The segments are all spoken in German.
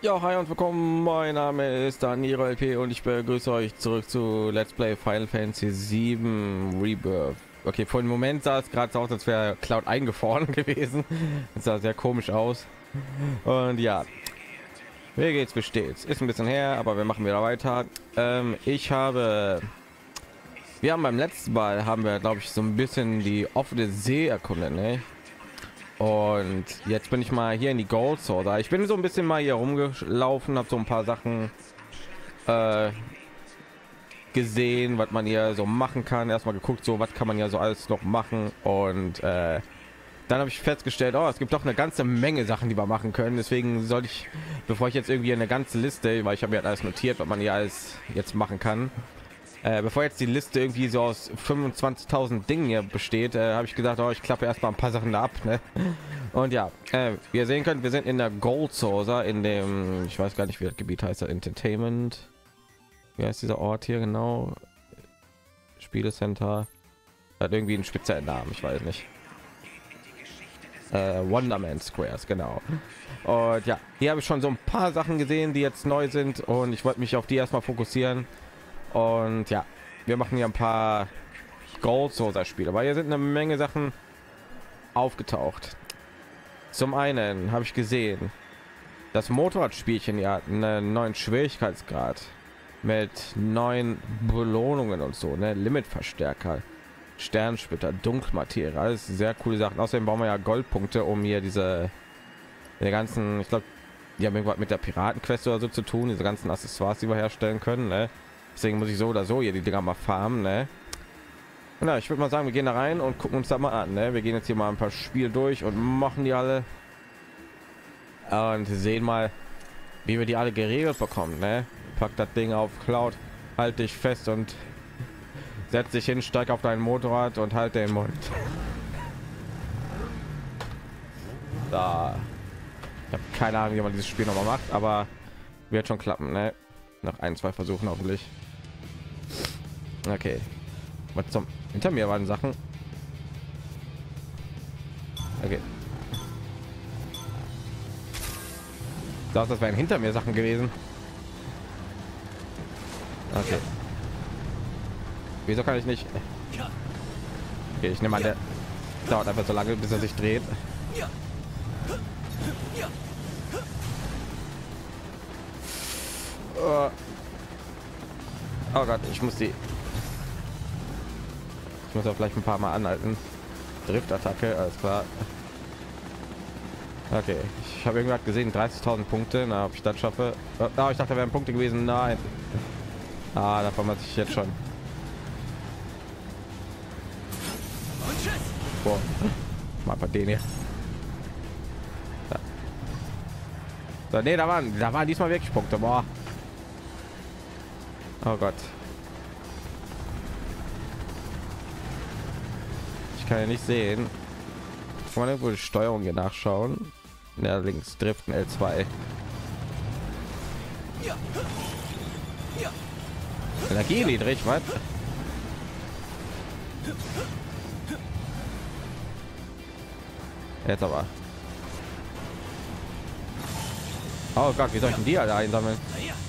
Ja, hi und willkommen. Mein Name ist Daniel LP und ich begrüße euch zurück zu Let's Play Final Fantasy 7 Rebirth. Okay, vor dem Moment sah es gerade so aus, als wäre Cloud eingefroren gewesen. Das sah sehr komisch aus. Und ja, wie geht's, wie steht's? Ist ein bisschen her, aber wir machen wieder weiter. Wir haben beim letzten Mal, haben wir, glaube ich, so ein bisschen die offene See erkundet, ne? Und jetzt bin ich mal hier in die Gold Sword. Ich bin so ein bisschen mal hier rumgelaufen, habe so ein paar Sachen gesehen, was man hier so machen kann. Erstmal geguckt, so was kann man ja so alles noch machen. Und dann habe ich festgestellt, oh, es gibt doch eine ganze Menge Sachen, die wir machen können. Deswegen sollte ich, bevor ich jetzt irgendwie eine ganze Liste, weil ich habe ja alles notiert, was man hier alles jetzt machen kann. Bevor jetzt die Liste irgendwie so aus 25.000 Dingen hier besteht, habe ich gesagt, oh, ich klappe erstmal ein paar Sachen da ab, ne? Und ja, wie ihr sehen könnt, wir sind in der Gold Saucer, in dem, ich weiß gar nicht, wie das Gebiet heißt, Entertainment. Wie heißt dieser Ort hier genau? Spielecenter. Hat irgendwie einen speziellen Namen, ich weiß nicht. Wonderman Squares, genau. Und ja, hier habe ich schon so ein paar Sachen gesehen, die jetzt neu sind, und ich wollte mich auf die erstmal fokussieren. Und ja, wir machen ja ein paar Gold Saucer Spiele, weil hier sind eine Menge Sachen aufgetaucht. Zum einen habe ich gesehen, das Motorradspielchen ja einen neuen Schwierigkeitsgrad mit neuen Belohnungen und so, ne? Limitverstärker, Sternsplitter, Dunkelmaterie, alles sehr coole Sachen. Außerdem bauen wir ja Goldpunkte, um hier diese ganzen, ich glaube, die haben irgendwas mit der Piratenquest oder so zu tun, diese ganzen Accessoires, die wir herstellen können, ne? Deswegen muss ich so oder so hier die Dinger mal farmen, ne? Na, ich würde mal sagen, wir gehen da rein und gucken uns da mal an, ne? Wir gehen jetzt hier mal ein paar Spiele durch und machen die alle und sehen mal, wie wir die alle geregelt bekommen, ne? Pack das Ding auf Cloud, halt dich fest und setz dich hin, steig auf dein Motorrad und halt den Mund. Da. Ich habe keine Ahnung, wie man dieses Spiel noch mal macht, aber wird schon klappen, ne? Nach ein, zwei Versuchen hoffentlich. Okay. Was zum hinter mir waren Sachen. Okay. Das wären hinter mir Sachen gewesen. Okay. Wieso kann ich nicht? Okay, ich nehme an, der dauert einfach so lange, bis er sich dreht. Oh Gott, ich muss ja vielleicht ein paar Mal anhalten. Driftattacke, alles klar. Okay, ich habe irgendwas gesehen, 30.000 Punkte. Na, ob ich das schaffe? Oh, ich dachte, da wären Punkte gewesen. Nein. Davon was ich jetzt schon. Boah. Mal bei denen hier. So, nee, da waren diesmal wirklich Punkte. Boah. Oh Gott. Ich kann ja nicht sehen. Kann man irgendwo die Steuerung hier nachschauen? Ja, links driften L2. Energie niedrig, was? Jetzt aber. Oh Gott, wie soll ich denn die alle einsammeln?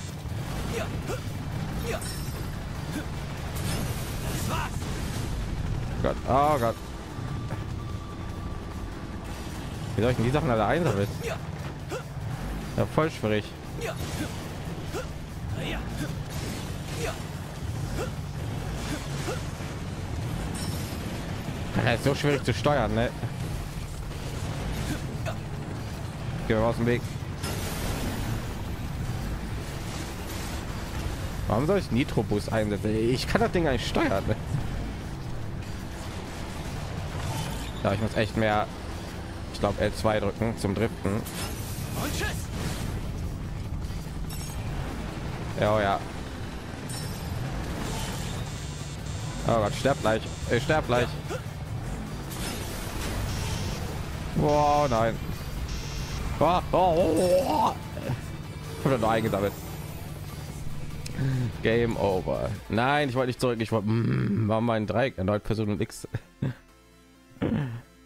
Gott, oh Gott. Wie soll ich denn die Sachen alle einsammeln? Ja, voll schwierig. Ja, ist so schwierig zu steuern, ne? Gehen wir aus dem Weg. Warum soll ich Nitrobus einsetzen? Ich kann das Ding eigentlich steuern, ne? Ja, ich muss echt mehr, ich glaube L2 drücken zum Driften. Ja, oh ja. Oh Gott, sterb gleich. Ich sterb gleich. Boah, nein. Ich habe nur eingesammelt. Game over. Nein, ich wollte nicht zurück. Ich wollte war mein Dreieck erneut Person und X.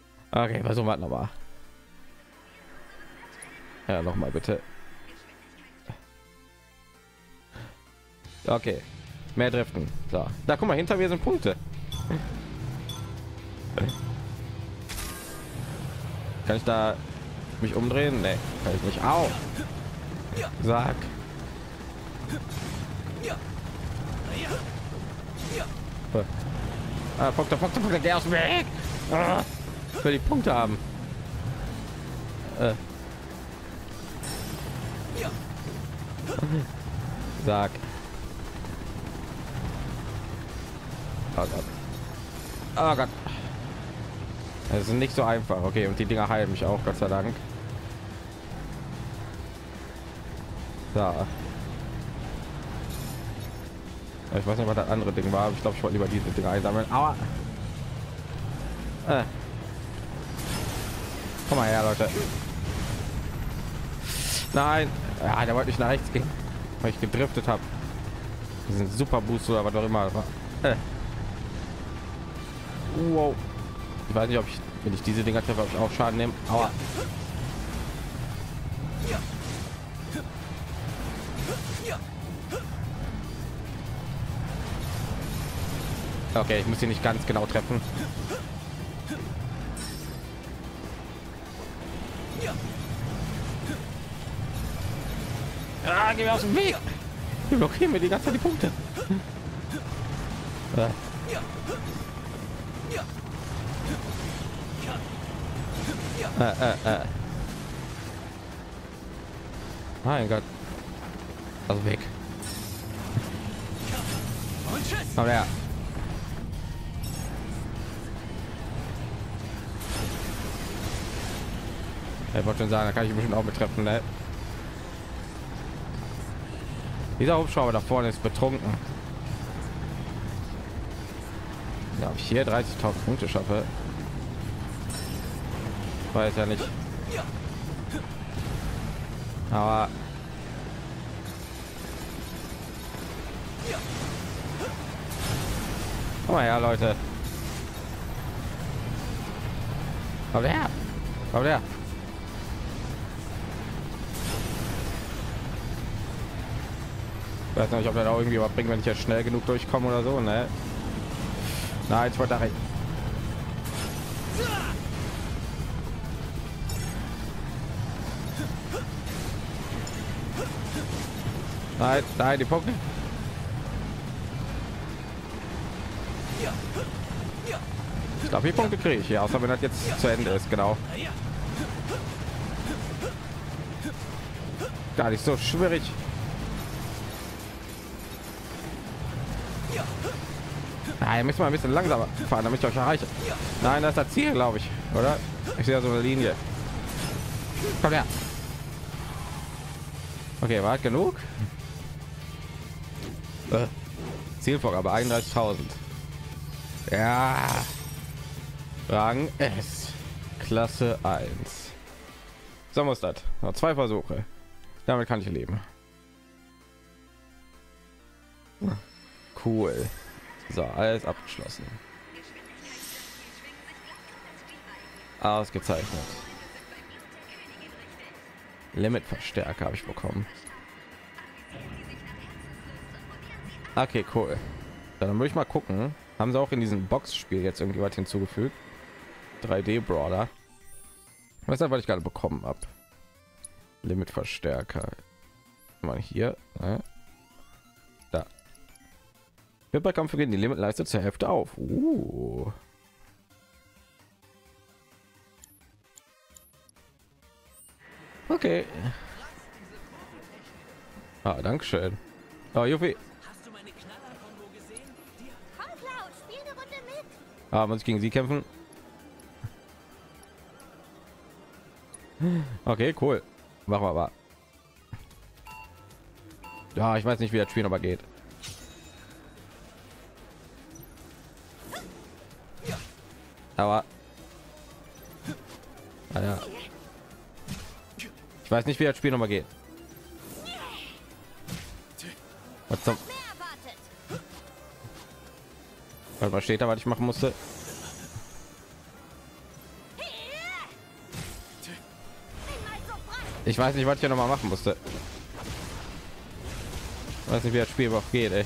Okay, versuchen wir noch mal. Ja, noch mal bitte. Okay, mehr driften. So, da guck mal, hinter mir sind Punkte. Kann ich da mich umdrehen? Nee, kann ich nicht. Au! Sag. Punkte, geh aus dem Weg! Für die Punkte haben. Sag. Oh Gott. Oh Gott. Es ist nicht so einfach. Okay, und die Dinger heilen mich auch, Gott sei Dank. So. Ich weiß nicht, was das andere Ding war, aber ich glaube, ich wollte lieber diese Dinger einsammeln. Aua. Komm mal her, Leute. Nein. Ja, der wollte nicht nach rechts gehen, weil ich gedriftet habe. Diesen Super Boost oder was auch immer. Wow. Ich weiß nicht, ob ich, wenn ich diese Dinger treffe, ob ich auch Schaden nehme. Aua. Okay, ich muss hier nicht ganz genau treffen. Ah, geh mir aus dem Weg. Wir blockieren mir die ganze Zeit die Punkte. Mein Gott. Also weg. Aber ja. Ich wollte schon sagen, da kann ich bestimmt auch betreffen, ne? Dieser Hubschrauber da vorne ist betrunken. Ja, ob ich hier 30.000 Punkte schaffe, weiß ja nicht. Aber komm mal her, Leute. Aber der. Ich weiß nicht, ob er da irgendwie was bringt, wenn ich jetzt schnell genug durchkomme oder so, ne? Nein, ich wollte da rein. Nein, die Punkte. Ich glaube, die Punkte kriege ich hier, außer wenn das jetzt zu Ende ist, genau. Gar nicht so schwierig. Nein, müssen wir ein bisschen langsamer fahren, damit ich euch erreiche. Nein, das ist das Ziel, glaube ich, oder? Ich sehe so eine Linie. Komm her. Okay, war genug. Zielvorgabe 31.000. Ja. Rang S. Klasse 1. So muss das. Noch 2 Versuche. Damit kann ich leben. Cool. So, alles abgeschlossen. Ausgezeichnet. Limitverstärker habe ich bekommen. Okay, cool. Dann würde ich mal gucken. Haben sie auch in diesem Boxspiel jetzt irgendwie was hinzugefügt? 3D Brawler. Was ist, was ich gerade bekommen habe? Limitverstärker. Mal hier. Da. Wird bei Kampf gegen die Limitleiste zur Hälfte auf. Okay. Ah, danke schön. Oh, Juffy. Ah, muss ich gegen sie kämpfen? Okay, cool. Machen wir aber. Ja, ich weiß nicht, wie das Spiel aber geht. Aber ja. Ich weiß nicht, wie das Spiel noch mal geht. Was zum... Was steht da, was ich machen musste? Ich weiß nicht, was ich hier noch mal machen musste. Weiß nicht, wie das Spiel überhaupt geht, ey.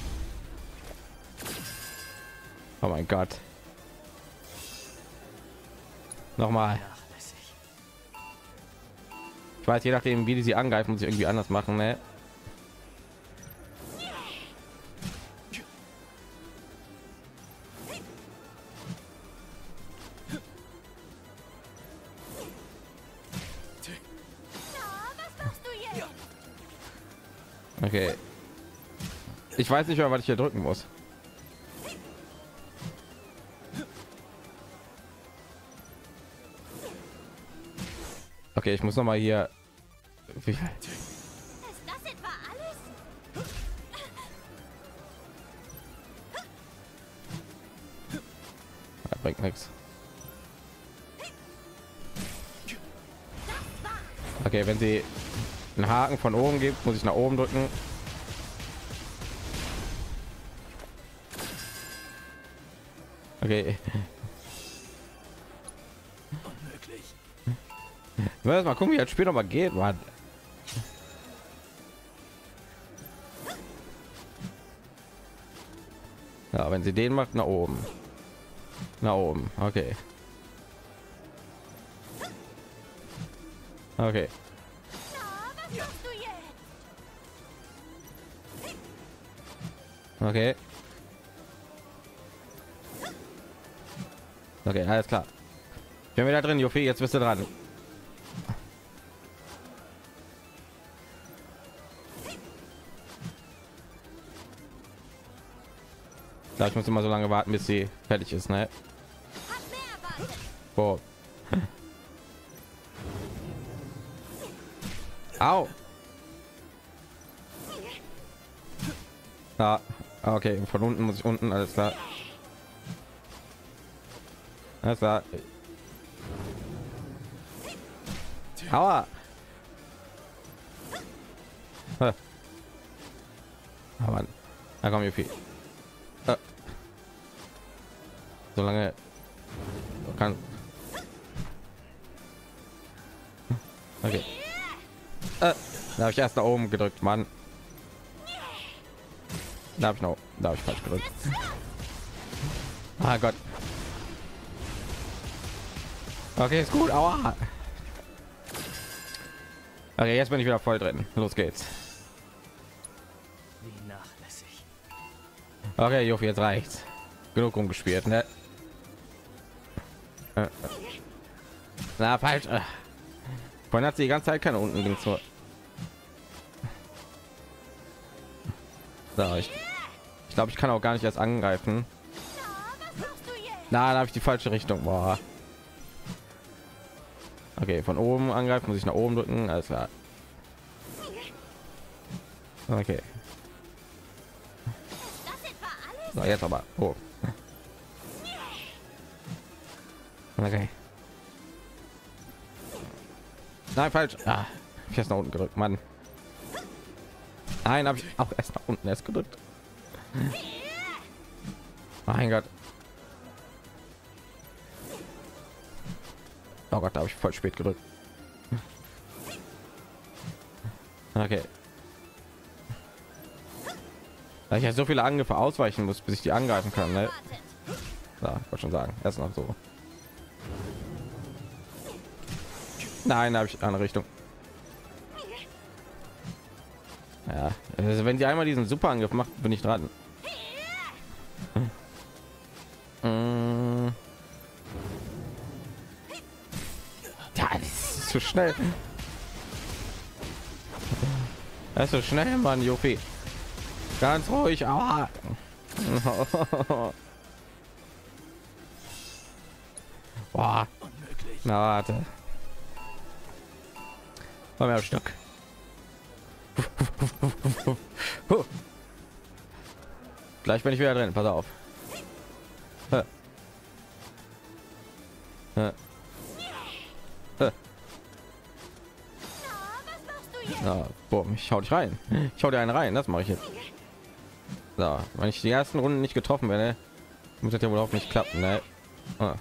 Oh mein Gott. Nochmal. Ich weiß, je nachdem, wie die sie angreifen, muss ich irgendwie anders machen, ne? Okay. Ich weiß nicht mehr, was ich hier drücken muss. Okay, ich muss noch mal hier. Wie? Ist das etwa alles? Das bringt nichts. Okay, wenn sie einen Haken von oben gibt, muss ich nach oben drücken. Okay. Mal gucken, wie das Spiel noch mal geht, Mann. Ja, wenn sie den macht, nach oben. Nach oben. Okay. Okay. Okay. Okay, alles klar. Ich bin wieder drin, Jofi, jetzt bist du dran. Ja, ich muss immer so lange warten, bis sie fertig ist, ne? Boah. Au. Ja, okay, von unten muss ich unten, alles klar. Alles klar. Aua. Ah, Mann. Da kommt viel. Solange kann. Okay. Da habe ich erst nach oben gedrückt, Mann. Da habe ich noch, da habe ich falsch gedrückt. Ah Gott. Okay, ist gut. Aua. Okay, jetzt bin ich wieder voll drin. Los geht's. Wie nachlässig. Okay, Jofi, jetzt reicht's. Genug rumgespielt, ne? Na, falsch. Vorhin hat sie die ganze Zeit keine unten links nur. So, ich glaube, ich kann auch gar nicht erst angreifen. Na, da habe ich die falsche Richtung. Boah. Okay, von oben angreifen muss ich nach oben drücken. Alles klar. Okay. So, jetzt aber. Oh. Okay. Nein, falsch. Ah, ich erst nach unten gedrückt, Mann. Nein, habe ich auch erst nach unten erst gedrückt. Mein Gott. Oh Gott, da habe ich voll spät gedrückt. Okay. Weil ich ja so viele Angriffe ausweichen muss, bis ich die angreifen kann, ne? Ja, wollte schon sagen. Erst noch so. Nein, habe ich eine Richtung. Ja, also wenn sie einmal diesen Superangriff macht, bin ich dran. Ja, das ist zu schnell. Das ist so schnell, Mann, Jofi. Ganz ruhig. Aua. Boah. Na, warte. Komm her, Stock. Gleich bin ich wieder drin. Pass auf. Ja, boah, ich hau dich rein. Ich hau dir einen rein. Das mache ich jetzt. So, wenn ich die ersten Runden nicht getroffen werde, muss das ja wohl auch nicht klappen, ne? Ah.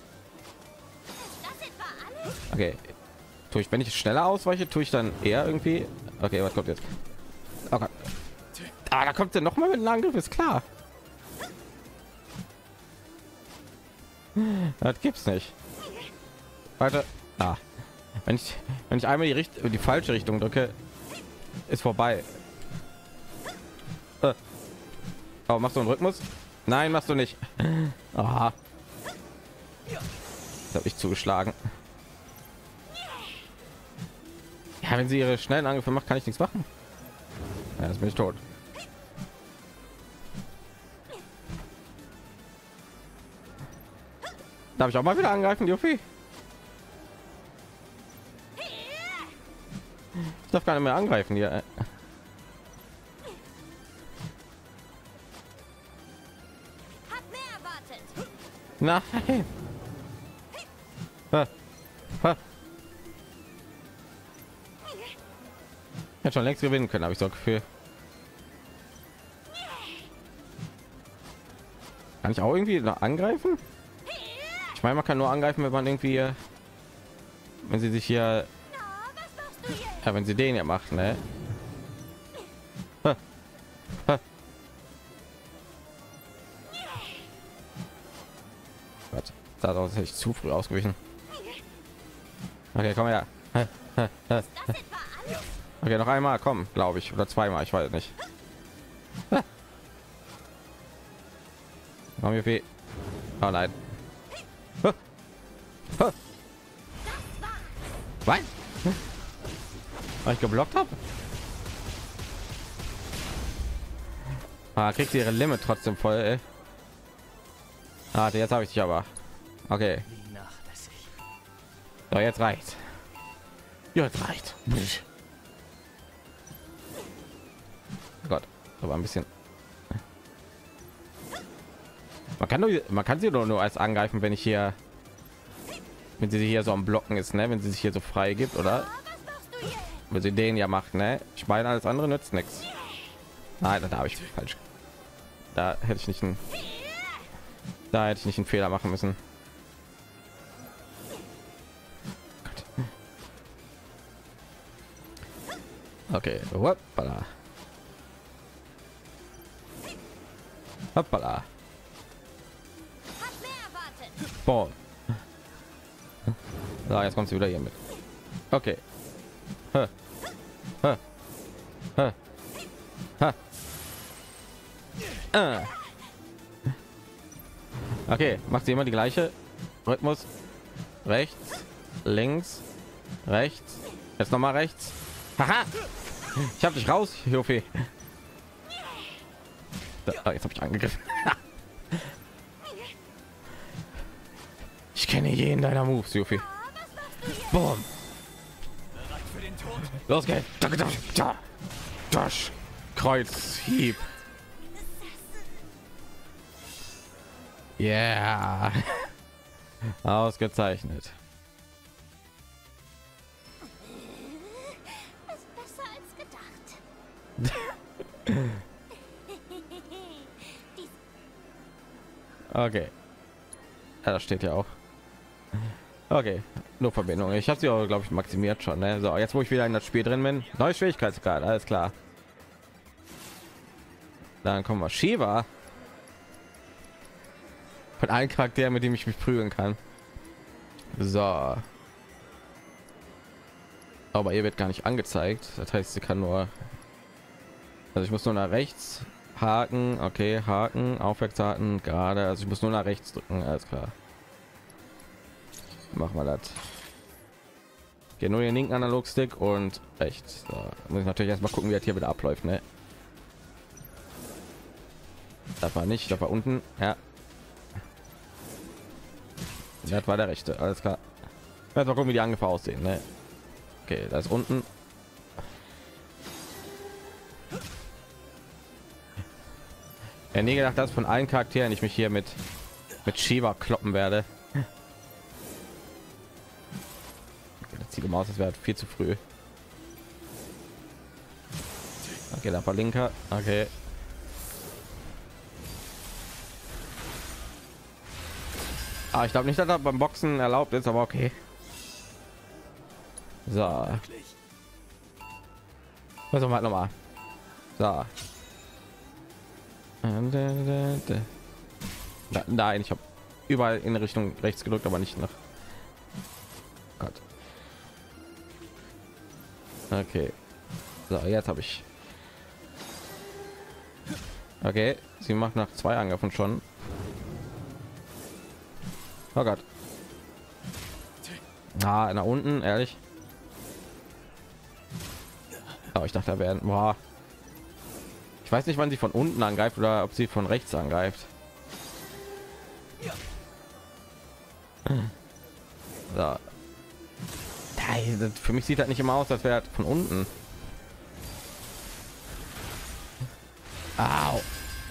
Okay. Tue ich, wenn ich schneller ausweiche, tue ich dann eher irgendwie. Okay, was kommt jetzt? Oh Gott. Ah, da kommt er noch mal mit einem Angriff, ist klar. Das gibt's nicht. Warte. Ah. Wenn ich einmal die falsche Richtung drücke, ist vorbei. Oh, machst du einen Rhythmus? Nein, machst du nicht. Aha. Das habe ich zugeschlagen. Ja, wenn sie ihre schnellen Angriffe macht, kann ich nichts machen. Ja, jetzt bin ich tot. Darf ich auch mal wieder angreifen, Juffy? Ich darf gar nicht mehr angreifen hier. Nein. Hätte schon längst gewinnen können, habe ich so ein Gefühl. Kann ich auch irgendwie noch angreifen? Ich meine, man kann nur angreifen, wenn man irgendwie, wenn sie sich hier, ja, wenn sie den ja macht, ne? Gott, da ist echt zu früh ausgewichen. Okay, komm her. Okay, noch einmal, komm, glaube ich, oder zweimal, ich weiß nicht. Haben wir weh? Oh nein. Was? Weil ich geblockt habe? Ah, kriegt sie ihre Limit trotzdem voll, ey. Ah, jetzt habe ich dich aber. Okay. So, jetzt reicht. Ja, jetzt reicht. Oh Gott, aber ein bisschen. Man kann sie doch nur als angreifen, wenn ich hier, wenn sie hier so am Blocken ist, ne? Wenn sie sich hier so frei gibt, oder? Wenn sie den ja macht, ne? Ich meine, alles andere nützt nichts. Nein, da habe ich falsch. Da hätte ich nicht einen Fehler machen müssen. Gott. Okay, hoppala. Hoppala. Boah. So, jetzt kommt sie wieder hier mit. Okay. Okay, macht sie immer die gleiche Rhythmus. Rechts, links, rechts. Jetzt noch mal rechts. Haha. Ich habe dich raus, Jofi. Jetzt habe ich angegriffen. Ich kenne jeden deiner Moves, Jofi. Boom. Los geht's. Dash. Kreuz, Hieb. Yeah. Ausgezeichnet. Ist besser als gedacht. Okay. Ja, das steht ja auch. Okay, nur Verbindung. Ich habe sie auch, glaube ich, maximiert schon. Ne? So, jetzt wo ich wieder in das Spiel drin bin, neue Schwierigkeitsgrad, alles klar. Dann kommen wir Shiva. Von allen Charakteren, mit dem ich mich prügeln kann. So. Aber ihr wird gar nicht angezeigt. Das heißt, sie kann nur. Also ich muss nur nach rechts haken. Okay, haken, aufwärts gerade. Also ich muss nur nach rechts drücken. Alles klar. Machen wir das. Hier nur den linken Analogstick und rechts. So, muss ich natürlich erst mal gucken, wie das hier wieder abläuft. Ne? Das war nicht, das war unten. Ja. Das war der rechte. Alles klar. Jetzt mal gucken, wie die Angriffe aussehen. Ne? Okay, da ist unten. Ja, nie gedacht, dass von allen Charakteren ich mich hier mit Shiva kloppen werde. Sieht aus, das wäre viel zu früh. Okay, da war linker. Okay. Ah, ich glaube nicht, dass er beim Boxen erlaubt ist, aber okay. So. Was machen wir noch mal? So. Nein, ich habe überall in Richtung rechts gedrückt, aber nicht nach. Gott. Okay. So, jetzt habe ich. Okay, sie macht nach 2 Angriffen schon. Oh Gott. Ah, nach unten, ehrlich. Oh, ich dachte, da werden. Boah. Ich weiß nicht, wann sie von unten angreift oder ob sie von rechts angreift. So. Für mich sieht das nicht immer aus, als wäre von unten. Au.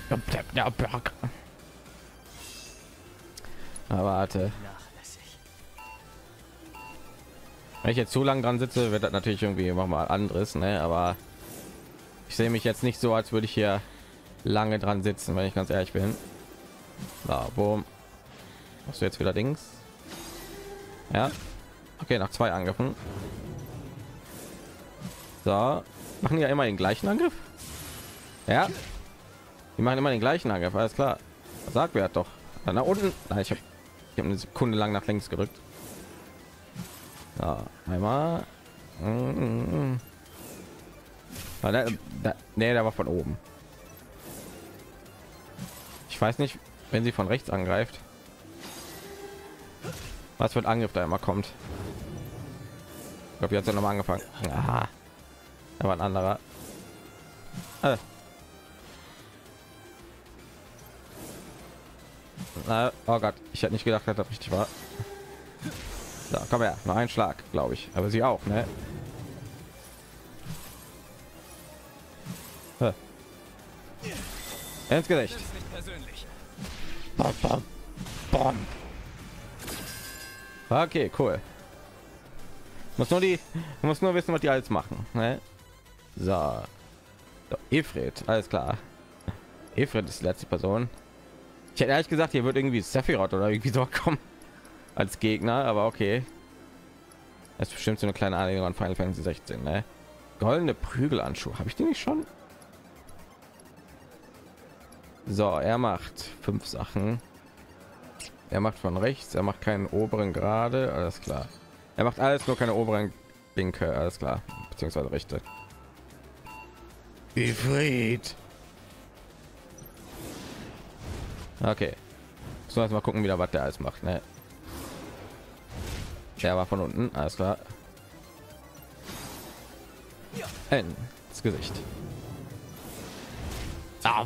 Aber warte. Wenn ich jetzt zu lang dran sitze, wird das natürlich irgendwie immer mal anderes, ne? Aber ich sehe mich jetzt nicht so, als würde ich hier lange dran sitzen, wenn ich ganz ehrlich bin. Da, boom. Hast du jetzt wieder Dings? Ja. Okay, nach 2 Angriffen. So, machen die ja immer den gleichen Angriff. Ja, die machen immer den gleichen Angriff. Alles klar. Sagt wer doch. Dann nach unten. Nein, ich habe eine Sekunde lang nach links gedrückt. Ja, einmal. Nee, der war von oben. Ich weiß nicht, wenn sie von rechts angreift, was für ein Angriff da immer kommt. Ich glaube, jetzt hat noch mal angefangen. Aha. Da war ein anderer. Oh Gott, ich hätte nicht gedacht, dass das richtig war. So, komm her, noch ein Schlag, glaube ich. Aber sie auch, ne? Ins Gesicht. Bom, bom, bom. Okay, cool. Muss nur wissen, was die alles machen, ne? So. So, Ifrit, alles klar. Ifrit ist die letzte Person. Ich hätte ehrlich gesagt, hier wird irgendwie Sephiroth oder irgendwie so kommen als Gegner, aber okay. Das ist bestimmt so eine kleine Anlehnung an Final Fantasy 16, ne? Goldene Prügelanschuhe, habe ich die nicht schon? So, er macht 5 Sachen. Er macht von rechts, er macht keinen oberen Gerade, alles klar. Er macht alles, nur keine oberen Linke, alles klar, beziehungsweise rechte. Ifrit. Okay. So, jetzt mal gucken, wieder was der alles macht, ne? Der war von unten, alles klar. Ins Gesicht. Ah,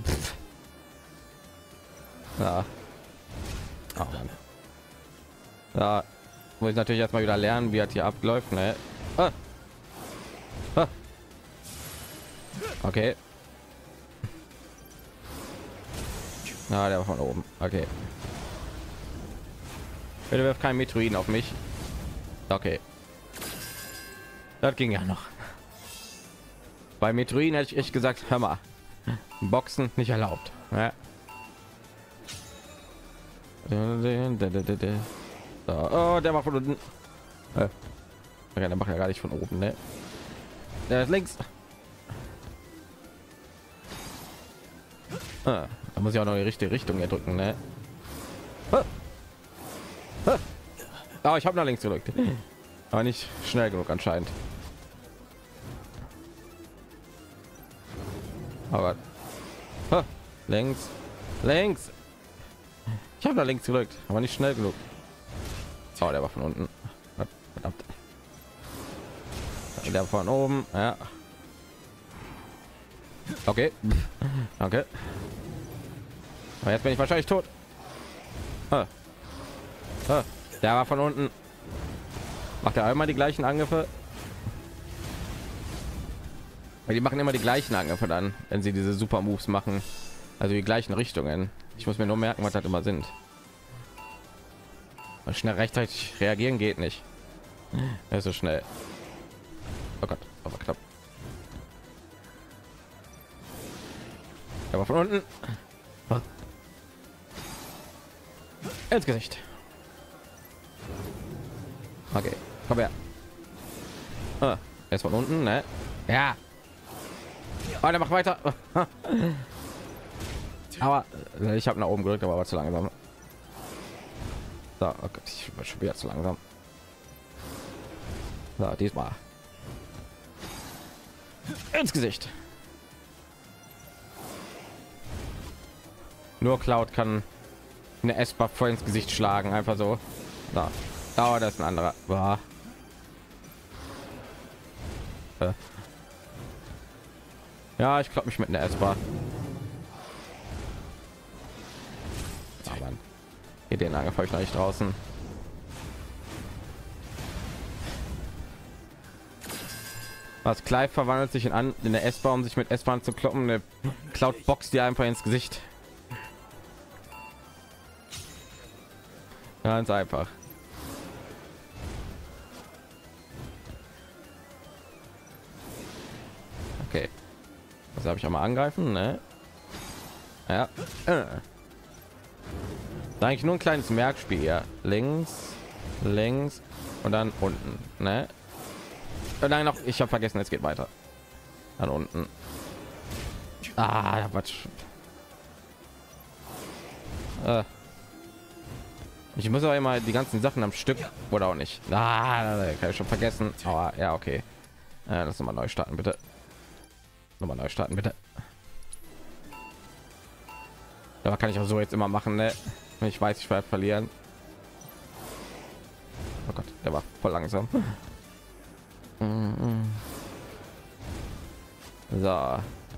ja. Oh Mann. Da muss ich natürlich erstmal wieder lernen, wie das hier abläuft, ne? Ah. Ah. Okay. Na, der war von oben. Okay. Bitte wirft kein Metroiden auf mich. Okay. Das ging ja noch. Bei Metroiden hätte ich echt gesagt, hör mal, Boxen nicht erlaubt. Ja. So, oh, der war von unten. Okay, der macht ja gar nicht von oben, ne? Der ist links. Da muss ich auch noch die richtige Richtung hier drücken, ne? Oh, ich habe nach links gedrückt, aber nicht schnell genug anscheinend. Aber links, links. Ich habe nach links gedrückt, aber nicht schnell genug. Oh, der war von unten. Verdammt. Der von oben, ja. Okay, danke. Aber jetzt bin ich wahrscheinlich tot. Der war von unten. Macht er einmal die gleichen Angriffe? Weil die machen immer die gleichen Angriffe dann, wenn sie diese Super Moves machen. Also die gleichen Richtungen. Ich muss mir nur merken, was das immer sind. Weil schnell rechtzeitig reagieren geht nicht. Er ist so schnell. Oh Gott, aber knapp. Aber von unten. Ins Gesicht. Okay, komm her. Jetzt von unten, ne? Ja. Oh, der macht weiter. Aber ich habe nach oben gedrückt, aber war zu langsam. So, oh Gott, ich war schon wieder zu langsam. So, diesmal ins Gesicht. Nur Cloud kann eine S-Buff voll ins Gesicht schlagen, einfach so. Da, oh, das ist ein anderer. Boah. Ja, ich glaube mich mit einer S-Bar. Aber hier den Angriff habe ich noch nicht draußen. Was Clive verwandelt sich in der S-Bahn, um sich mit S-Bahn zu kloppen. Eine Cloud boxt dir einfach ins Gesicht. Ganz einfach. Okay. Das habe ich auch mal angreifen, ne? Ja. Da eigentlich nur ein kleines Merkspiel hier. Links, links und dann unten, ne? Nein, noch. Ich habe vergessen, es geht weiter. Dann unten. Ah, Quatsch. Ich muss aber immer die ganzen Sachen am Stück oder auch nicht. Ah, kann ich schon vergessen. Aber ja, okay. Lass uns mal neu starten, bitte. Nochmal neu starten, bitte. Da kann ich auch so jetzt immer machen, ne? Ich weiß, ich werde verlieren. Oh Gott, der war voll langsam. So.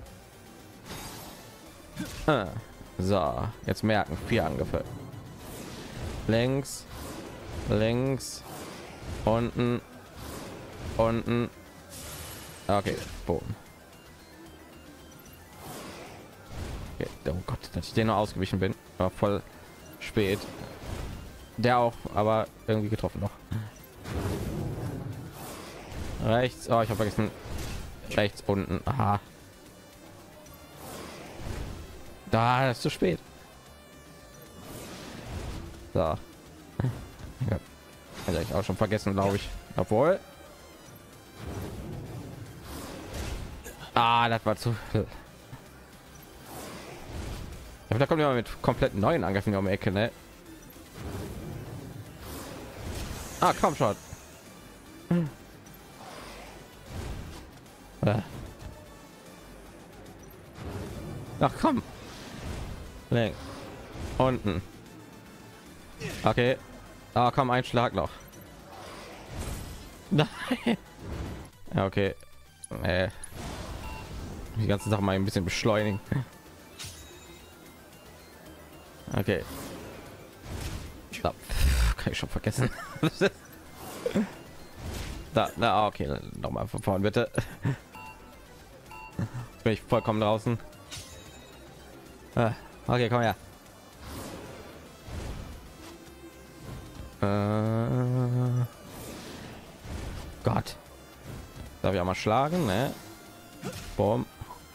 So, jetzt merken 4 Angriffe. Links, links, unten, unten. Okay, boom. Okay, oh Gott, dass ich den noch ausgewichen bin, war voll spät. Der auch, aber irgendwie getroffen noch. Rechts, oh, ich habe vergessen. Rechts unten. Aha. Da ist zu spät. So. Ja. Also ich auch schon vergessen, glaube ich. Obwohl. Ah, das war zu. Ja, da kommt ja mit komplett neuen Angriffen um die Ecke, ne? Ah, komm schon. Ach komm. Nee. Unten. Okay. Ah, komm, ein Schlag noch. Nein. Ja, okay. Die ganze Sache mal ein bisschen beschleunigen. Okay. So. Kann ich schon vergessen. Da, na, okay, noch mal von vorn bitte. Jetzt bin ich vollkommen draußen. Okay, komm her. Gott. Darf ich auch mal schlagen, ne? Boom.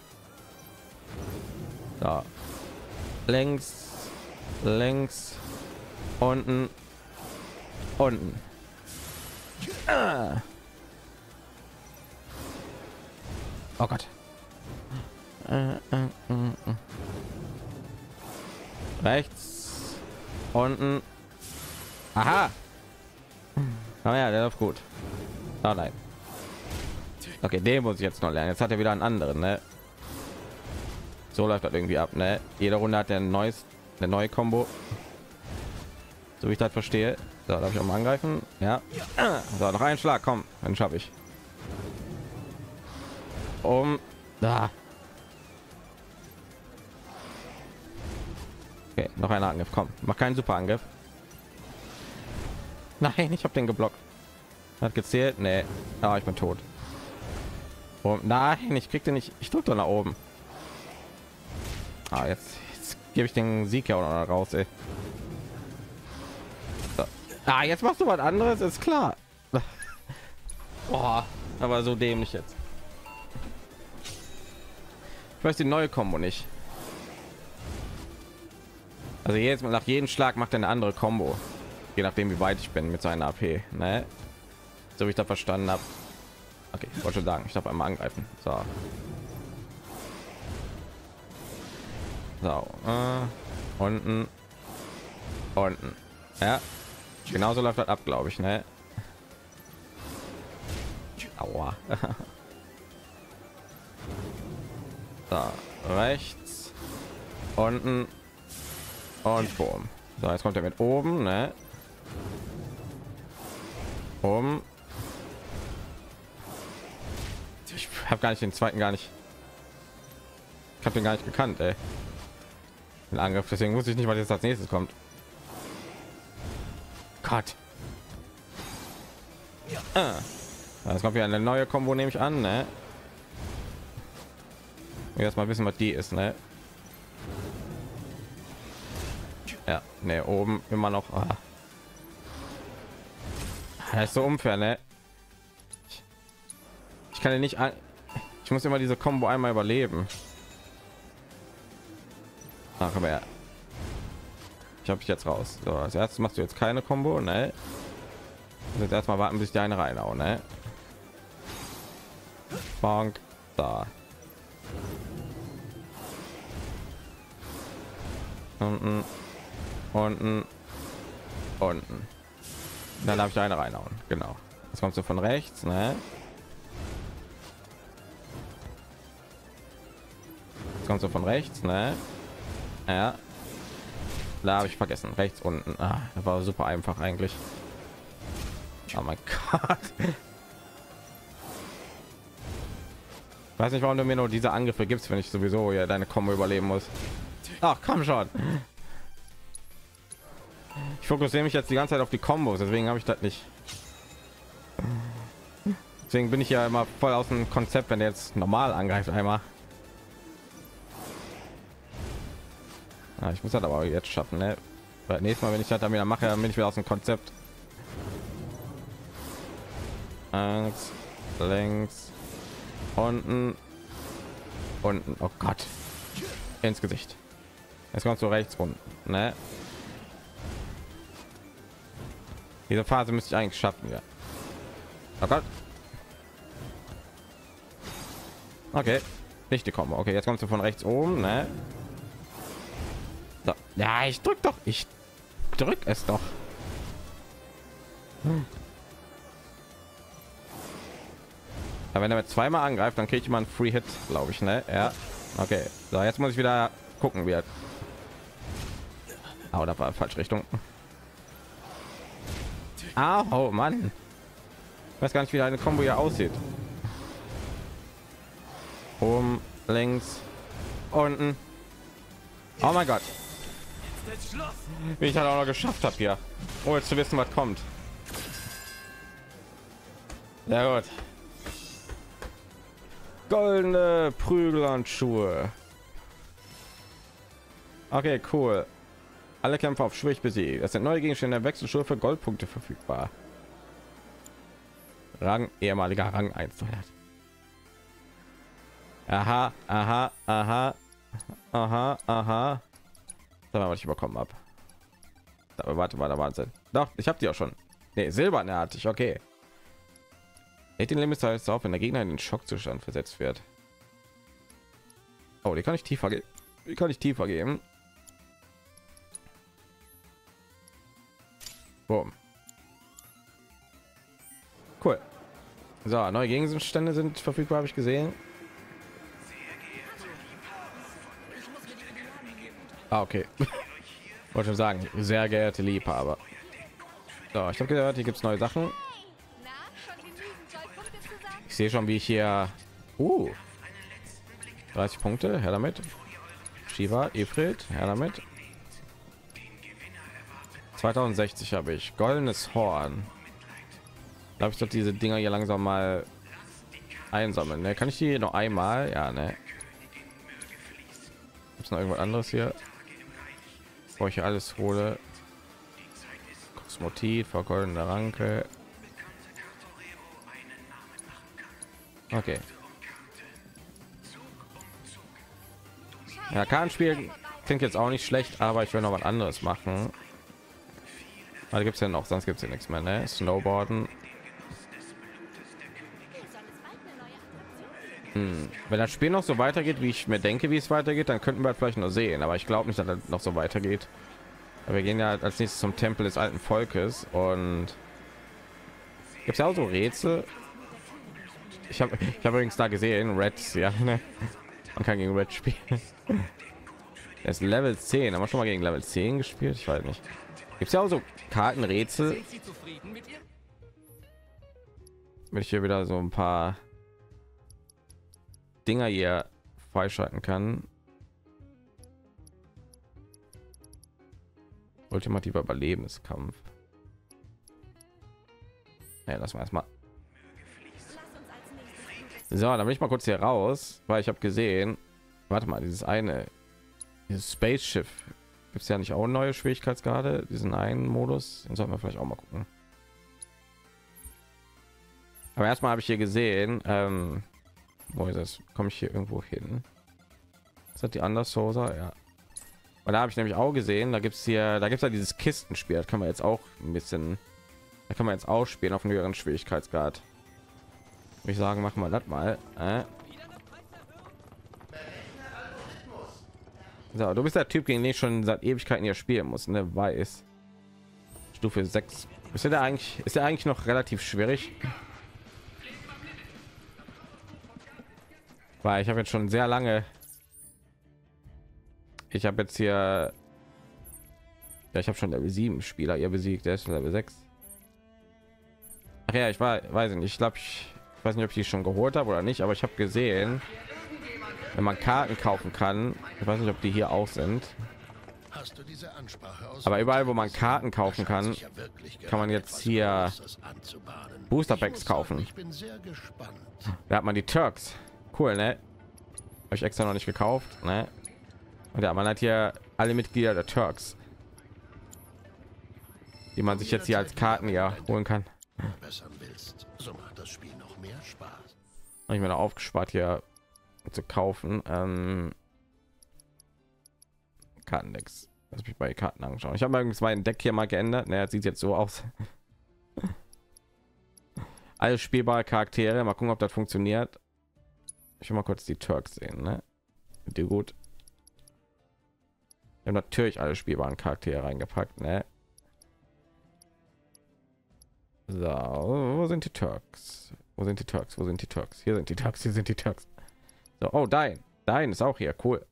Da. Links, links, unten, unten. Oh Gott. Rechts, unten. Aha. Aber ja, der läuft gut. Oh nein. Okay, den muss ich jetzt noch lernen. Jetzt hat er wieder einen anderen, ne? So läuft das irgendwie ab, ne? Jede Runde hat der eine neue Combo. So wie ich das verstehe. So, darf ich auch mal angreifen? Ja. So, noch einen Schlag, komm, dann schaffe ich. Da. Okay, noch ein Angriff, komm. Mach keinen super Angriff. Nein, ich habe den geblockt. Hat gezählt? Nee. Ah, ich bin tot. Nein, ich krieg den nicht. Ich drücke doch nach oben. Ah, jetzt gebe ich den Sieg ja auch noch raus, ey. So. Ah, jetzt machst du was anderes, ist klar. Boah, aber so dämlich jetzt. Ich weiß die neue Kombo nicht. Also jetzt nach jedem Schlag macht er eine andere Kombo, je nachdem wie weit ich bin mit seiner AP, ne? So wie ich da verstanden habe. Okay, ich wollte schon sagen, ich darf einmal angreifen. So. So, unten, unten. Ja, genauso läuft das ab, glaube ich, ne? Aua. Da, rechts, unten und boom. So, jetzt kommt er mit oben, ne? Oben. Ich habe gar nicht den zweiten gar nicht. Ich habe den gar nicht gekannt, ey. Den Angriff, deswegen wusste ich nicht, was jetzt als nächstes kommt. Gott. Das kommt wieder eine neue Kombo, nehme ich an, ne? Erst mal wissen, was die ist, ne? Ja, ne, oben immer noch. Ah. Das ist so unfair, ne? Ich kann ja nicht an. Ich muss immer diese Combo einmal überleben. Ach, komm her. Ich habe dich jetzt raus. So, als erstes machst du jetzt keine Combo, ne? Jetzt erstmal warten, bis ich die eine reinhauen, ne? Bonk. Da. Unten. Unten. Unten. Dann habe ich eine reinhauen. Genau. Jetzt kommst du von rechts, ne? Jetzt kommst du von rechts, ne? Ja. Da habe ich vergessen. Rechts unten. Ah, das war super einfach eigentlich. Oh mein Gott. Weiß nicht, warum du mir nur diese Angriffe gibst, wenn ich sowieso ja deine Kombo überleben muss. Ach, komm schon. Ich fokussiere mich jetzt die ganze Zeit auf die Kombos, deswegen habe ich das nicht. Deswegen bin ich ja immer voll aus dem Konzept, wenn der jetzt normal angreift einmal. Ja, ich muss das aber jetzt schaffen, ne? Weil nächstes Mal, wenn ich das dann wieder mache, dann bin ich wieder aus dem Konzept. Eins, links, unten, unten. Oh Gott, ins Gesicht. Jetzt kommst du rechts unten, ne? Diese Phase müsste ich eigentlich schaffen, ja. Oh Gott. Okay, nicht die Kombo. Okay, jetzt kommst du von rechts oben, ne? So. Ja, ich drück doch. Ich drück es doch. Aber wenn er mit zweimal angreift, dann kriege ich mal einen Free Hit, glaube ich, ne? Ja. Okay. So, jetzt muss ich wieder gucken, wie er. Oh, da war falsche Richtung. Oh Mann. Ich weiß gar nicht, wie eine Kombo hier aussieht. Oben, links, unten. Oh mein Gott. Wie ich halt auch noch geschafft habe hier, ohne zu wissen, was kommt. Ja gut. Goldene Prügelhandschuhe. Okay, cool. Alle Kämpfer auf schwierig besiegt. Es sind neue Gegenstände der Wechselschuhe für Goldpunkte verfügbar. Rang ehemaliger Rang 1. Aha, aha, aha, aha, aha. Da was ich bekommen habe. Aber warte mal, der Wahnsinn. Doch, ich habe die auch schon. Nee, silberne hatte ich. Okay. Den Limit heißt auf, wenn der Gegner in den Schockzustand versetzt wird. Oh, die kann ich tiefer geben. Wie kann ich tiefer geben? Boom. Cool. So, neue Gegenstände sind verfügbar, habe ich gesehen. Ah, okay. Wollte schon sagen, sehr geehrte Liebhaber. So, ich habe gehört, hier gibt es neue Sachen. Ich sehe schon, wie ich hier 30 Punkte, her damit. Shiva, Ifrit, her damit. 2060 habe ich goldenes Horn. Glaube ich, doch diese Dinger hier langsam mal einsammeln, ne? Kann ich die noch einmal? Ja, ne? Gibt es noch irgendwas anderes hier, wo ich hier alles hole? Motiv, vergoldene Ranke. Okay. Ja, Kartenspiel klingt jetzt auch nicht schlecht, aber ich will noch was anderes machen. Da gibt es ja noch, sonst gibt es ja nichts mehr, ne? Snowboarden. Wenn das Spiel noch so weitergeht, wie ich mir denke, wie es weitergeht, dann könnten wir halt vielleicht noch sehen, aber ich glaube nicht, dass das noch so weitergeht. Aber wir gehen ja als nächstes zum Tempel des alten Volkes und gibt es ja auch so Rätsel. Ich habe übrigens da gesehen, Reds, ja, ne? Man kann gegen Red spielen. Er ist Level 10, haben wir schon mal gegen Level 10 gespielt? Ich weiß nicht. Gibt es ja auch so Kartenrätsel. Wenn ich hier wieder so ein paar Dinger hier freischalten kann. Ultimativer Überlebenskampf. Ja, lass mal erstmal. So, dann bin ich mal kurz hier raus, weil ich habe gesehen, warte mal, dieses Space Schiff gibt es ja nicht auch neue Schwierigkeitsgrade, diesen einen Modus, den sollten wir vielleicht auch mal gucken. Aber erstmal habe ich hier gesehen, wo ist es? Komme ich hier irgendwo hin? Ist das die Undersosa? Ja. Und da habe ich nämlich auch gesehen, da gibt es ja dieses Kistenspiel, das kann man jetzt auch ein bisschen, da kann man jetzt auch spielen auf einem höheren Schwierigkeitsgrad. Würde ich sagen, machen wir das mal. So, du bist der Typ, gegen den ich schon seit Ewigkeiten hier spielen muss, ne? Weiß. Stufe 6. Ist der eigentlich noch relativ schwierig? Weil ich habe jetzt schon sehr lange. Ich habe jetzt hier. Ja, ich habe schon Level 7 Spieler ihr besiegt, der ist Level 6. Ach ja, weiß nicht. Ich glaube, ich weiß nicht, ob ich die schon geholt habe oder nicht, aber ich habe gesehen, wenn man Karten kaufen kann, ich weiß nicht, ob die hier auch sind, aber überall, wo man Karten kaufen kann, kann man jetzt hier Booster Packs kaufen. Da hat man die Turks. Cool, ne? Habe ich extra noch nicht gekauft, ne? Und ja, man hat hier alle Mitglieder der Turks, die man sich jetzt hier als Karten ja holen kann. So macht das Spiel noch mehr Spaß. Habe ich mir noch aufgespart hier zu kaufen. Kartendecks. Lass mich bei Karten anschauen. Ich habe übrigens mein Deck hier mal geändert. Ne, sieht jetzt so aus. Alle spielbare Charaktere. Mal gucken, ob das funktioniert. Ich will mal kurz die Turks sehen. Ne? Die gut. Wir haben natürlich alle spielbaren Charaktere reingepackt. Ne? So, wo sind die Turks? Wo sind die Turks? Wo sind die Turks? Hier sind die Turks. Hier sind die Turks. So, oh, dein ist auch hier, cool.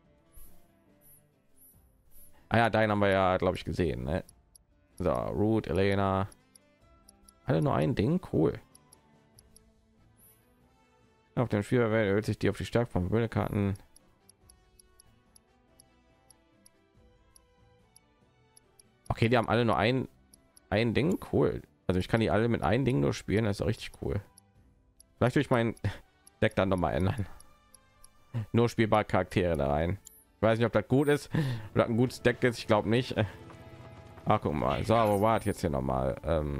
Ah ja, dein haben wir ja, glaube ich, gesehen. Ne? So, Root, Elena, alle nur ein Ding, cool. Auf dem Spiel erhöht sich die auf die Stärke von Bildkarten. Okay, die haben alle nur ein Ding, cool. Also ich kann die alle mit einem Ding nur spielen, das ist richtig cool. Vielleicht durch mein Deck dann noch mal ändern. Nur spielbare Charaktere da rein. Ich weiß nicht, ob das gut ist oder ein gutes Deck ist. Ich glaube nicht. Ach, guck mal. So, aber warte jetzt hier noch mal.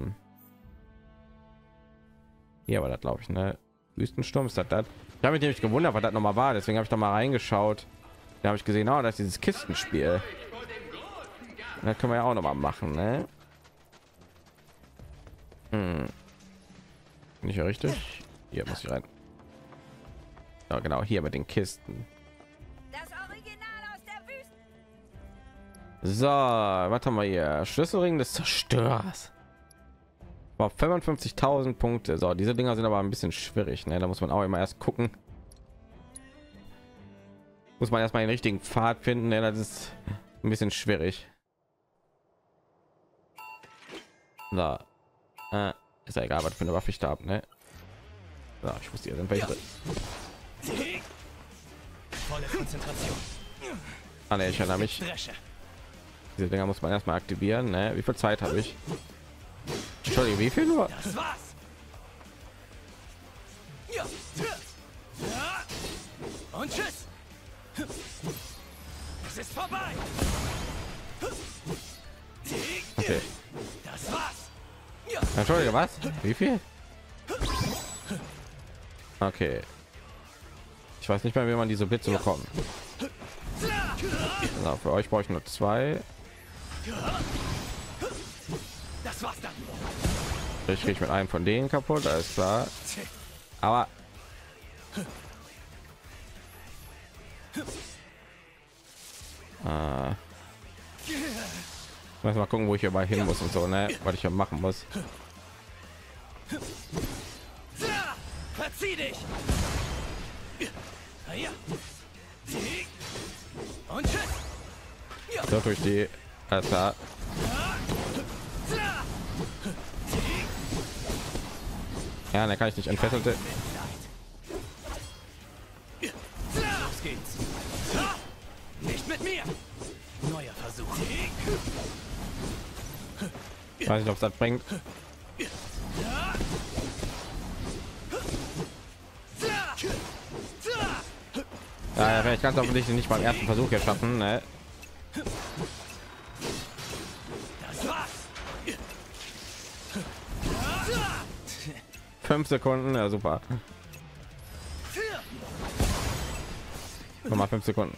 Hier war das, glaube ich, ne? Wüstensturm ist das. Ich habe mich nämlich gewundert, was das noch mal war. Deswegen habe ich da mal reingeschaut. Da habe ich gesehen, oh, das ist dieses Kistenspiel. Das können wir ja auch noch mal machen, ne? Nicht richtig. Hier muss ich rein. Ja, genau, hier mit den Kisten. Das Original aus der Wüste. So, was haben wir hier? Schlüsselring des Zerstörers. War 55.000 Punkte. So, diese Dinger sind aber ein bisschen schwierig, ne? Da muss man auch immer erst gucken. Muss man erstmal den richtigen Pfad finden, ne? Das ist ein bisschen schwierig. So. Ist ja egal, was für eine Waffe ich da habe, ne? So, ich muss hier sind welche. Volle Konzentration. Ah, ne, ich erinnere mich. Diese Dinger muss man erstmal aktivieren, ne? Wie viel Zeit habe ich? Entschuldigung, wie viel nur? Das war's. Ja. Und tschüss. Es ist vorbei. Okay. Das war's. Entschuldige, was? Wie viel? Okay. Ich weiß nicht mehr, wie man diese Blitze bekommt. So, für euch brauche ich nur 2. Das war's dann. Ich kriege mit einem von denen kaputt, alles klar. Aber Muss mal gucken, wo ich hier mal hin muss und so, ne? Was ich ja machen muss. Verzieh dich! Ja. Und tschüss! So durch die. Alles klar. Ja, da kann ich nicht entfesselte. Los geht's! Nicht mit mir! Neuer Versuch! Weiß nicht, ob es das bringt. Ja, werde ich ganz offensichtlich nicht beim ersten Versuch hier schaffen, ne? Das war's! 5 Sekunden, ja super. Nochmal 5 Sekunden.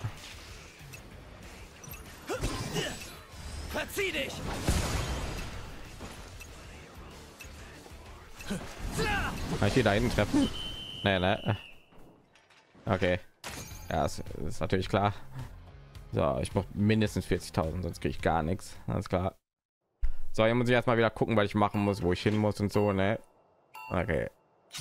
Verzieh dich! Kann ich die da hinten treffen? Nee, ne? Okay. Ja, es ist natürlich klar. So, ich brauche mindestens 40.000, sonst kriege ich gar nichts. Alles klar. So, hier muss ich erstmal wieder gucken, was ich machen muss, wo ich hin muss und so, ne? Okay.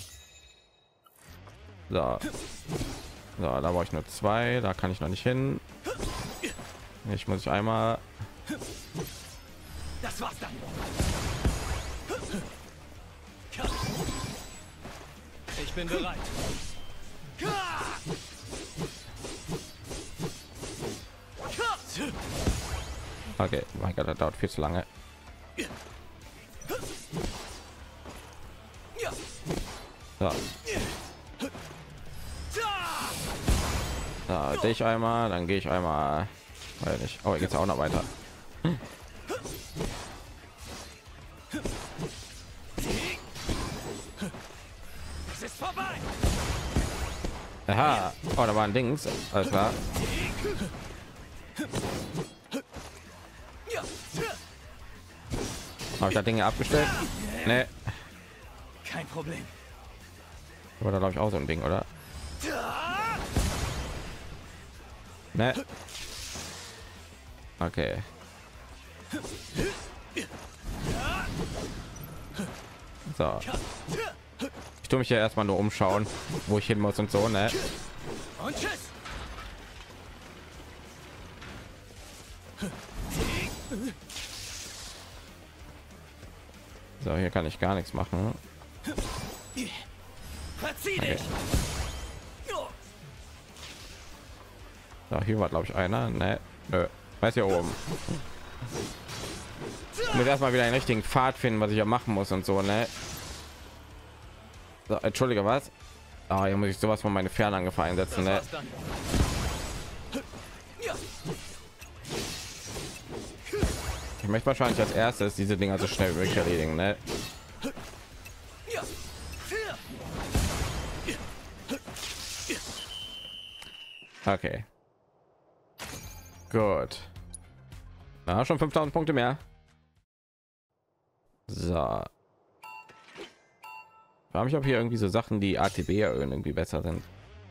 So. So, da brauche ich nur 2, da kann ich noch nicht hin. Ich muss einmal. Das war's dann! Ich bin bereit! Okay, mein Gott, das dauert viel zu lange. So. So, dich einmal, dann gehe ich einmal. Weil nicht. Oh, jetzt auch noch weiter. Es ist vorbei! Aha. Oh, da war ein Dings. Alles klar. Habe ich da Dinge abgestellt? Nee. Kein Problem. Aber da glaube ich auch so ein Ding, oder? Ne. Okay. So. Ich tue mich ja erstmal nur umschauen, wo ich hin muss und so, ne? Und tschüss! So, hier kann ich gar nichts machen. Verzieh dich! So, hier war glaube ich einer, ne? Nö. Weiß hier oben. Ich muss erstmal wieder einen richtigen Pfad finden, was ich ja machen muss und so, ne? So, entschuldige, was? Ah, hier muss ich sowas von meine Fernangriffe einsetzen, ne? Ich möchte wahrscheinlich als erstes diese Dinger so schnell wie möglich erledigen, ne? Okay. Gut. Ja, schon 5.000 Punkte mehr. So. Habe ich auch hier irgendwie so Sachen, die ATB irgendwie besser sind.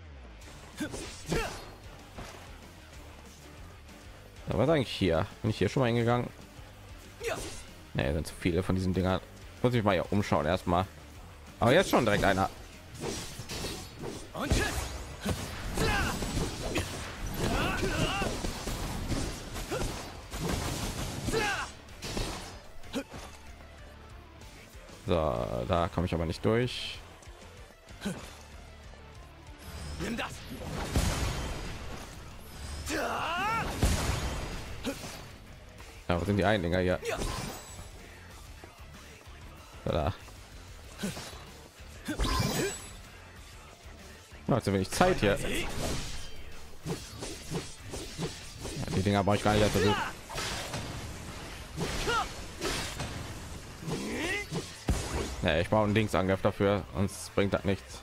Ja, was eigentlich hier? Bin ich hier schon mal hingegangen? Nee, sind zu viele von diesen Dingern. Muss ich mal hier umschauen erstmal. Aber jetzt schon direkt einer. Und tschüss! So, da komme ich aber nicht durch. Nimm das! Ja, wo sind die einen Dinger hier? Da. Ja, zu wenig Zeit hier. Ja, die Dinger brauche ich gar nicht erst versuchen. Nee, ich brauche einen Linksangriff dafür, sonst bringt das nichts.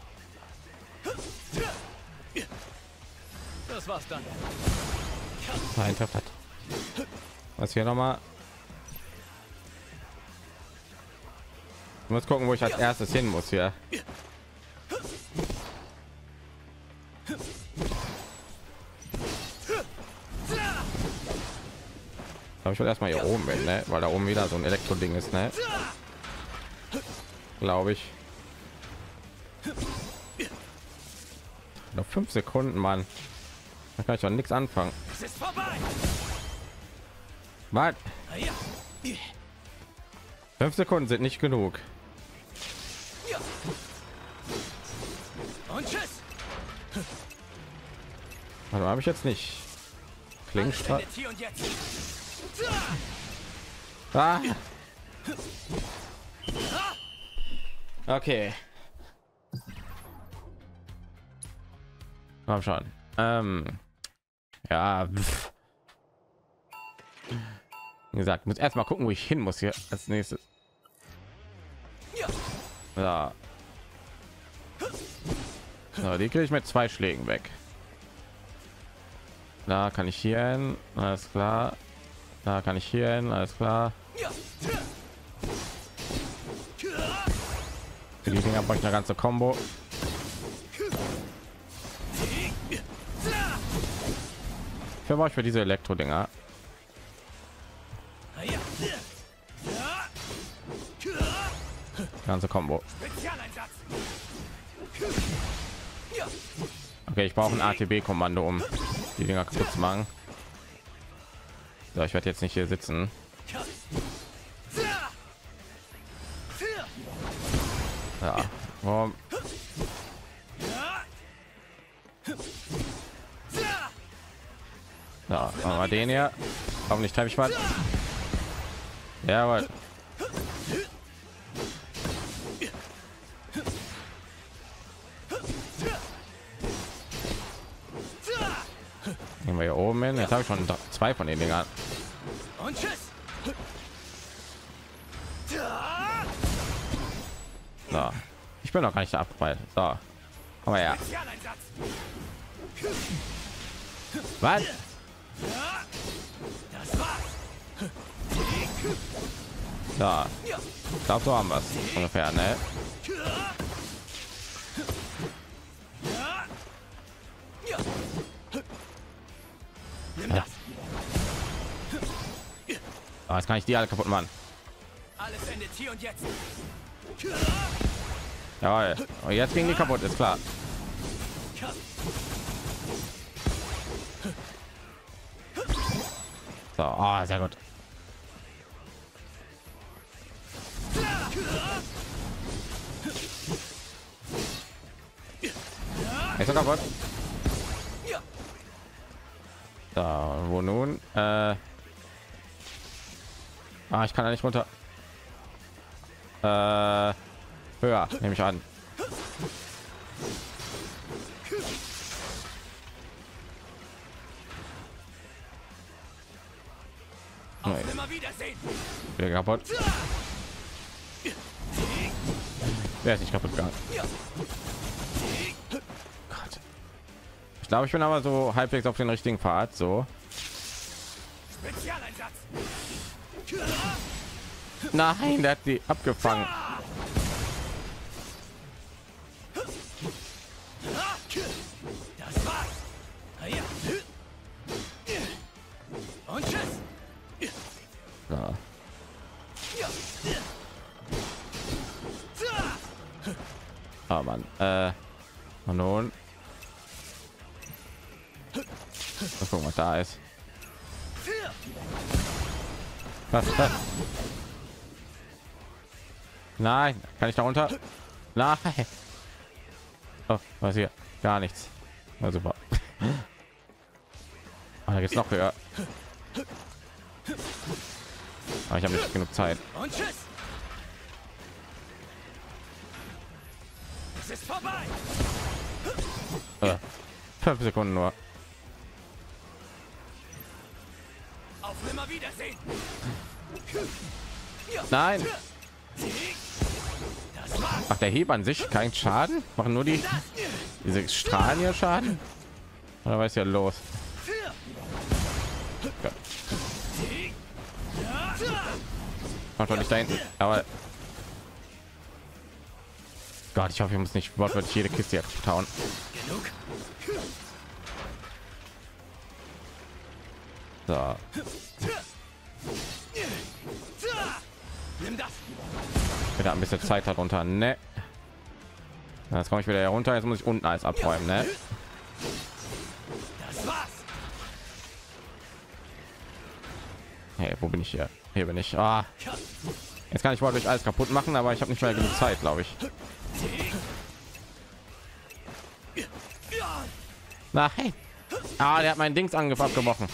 Das war's dann. Nein, trifft hat. Was hier noch mal? Ich muss gucken, wo ich als erstes hin muss hier. Aber ich will erstmal hier oben hin, ne? Weil da oben wieder so ein Elektro-Ding ist, ne? Glaube ich. Noch 5 Sekunden, Mann. Da kann ich doch nichts anfangen. Es ist vorbei. Was? Ja. 5 Sekunden sind nicht genug. Ja. Und tschüss. Also habe ich jetzt nicht. Klingstrahl. Alles endet hier und jetzt. Ah. Okay. Komm schon. Ja. Pff. Wie gesagt, muss erst mal gucken, wo ich hin muss hier als nächstes. Ja. Ja. So, die kriege ich mit 2 Schlägen weg. Da kann ich hier hin, alles klar. Da kann ich hier hin, alles klar. Ja. Für die Dinger brauche ich eine ganze Combo. Für euch für diese Elektro-Dinger. Ganze Combo. Spezialeinsatz. Okay, ich brauche ein ATB-Kommando, um die Dinger kaputt zu machen. So, ich werde jetzt nicht hier sitzen. Ja. Oh. Ja, machen wir den hier. Hoffentlich treffe ich was. Jawohl. Gehen wir hier oben hin. Jetzt habe ich schon 2 von den Dingern. Und tschüss. So. Ich bin noch gar nicht abgefallen. So. Aber ja. Spezialeinsatz. Was? Das war's. Da. Ich glaube, so haben wir es ungefähr, ne? Nimm das. Ah, jetzt kann ich die alle kaputt machen. Alles endet hier und jetzt. Jawohl. Und jetzt ging die kaputt, ist klar. So, ah, sehr gut. Ist er kaputt? Da, wo nun? Ich kann da nicht runter. Höher, nehme ich an. Auf Nimmerwiedersehen. Wieder kaputt. Der ist nicht kaputt gegangen. Gott. Ich glaube, ich bin aber so halbwegs auf den richtigen Pfad. So. Spezialeinsatz. Nein, der hat die abgefangen. Das war's. Ja. Und tschüss. Ja. Oh Mann. Und nun. Mal gucken, was da ist. Was? Nein, kann ich da runter? Nein. Oh, was hier? Gar nichts. Na super. Da geht's noch höher. Aber ich habe nicht genug Zeit. Und tschüss. Es ist vorbei. 5 Sekunden nur. Auf Nimmerwiedersehen. Nein. Das war's. Ach, der Hieb an sich kein Schaden, machen nur diese Strahlen hier Schaden. Oder was ist ja los? Ja. Kommt doch nicht da hinten. Aber Gott, ich hoffe, ich muss nicht wortwörtlich jede Kiste hier tauen. Genug. So. Nimm das. Wieder ein bisschen Zeit darunter, ne? Jetzt komme ich wieder herunter. Jetzt muss ich unten alles abräumen, ne? Das war's. Hey, wo bin ich hier? Hier bin ich. Ah, jetzt kann ich wohl durch alles kaputt machen, aber ich habe nicht mehr genug Zeit, glaube ich. Nein. Ah, der hat mein Dings abgebrochen.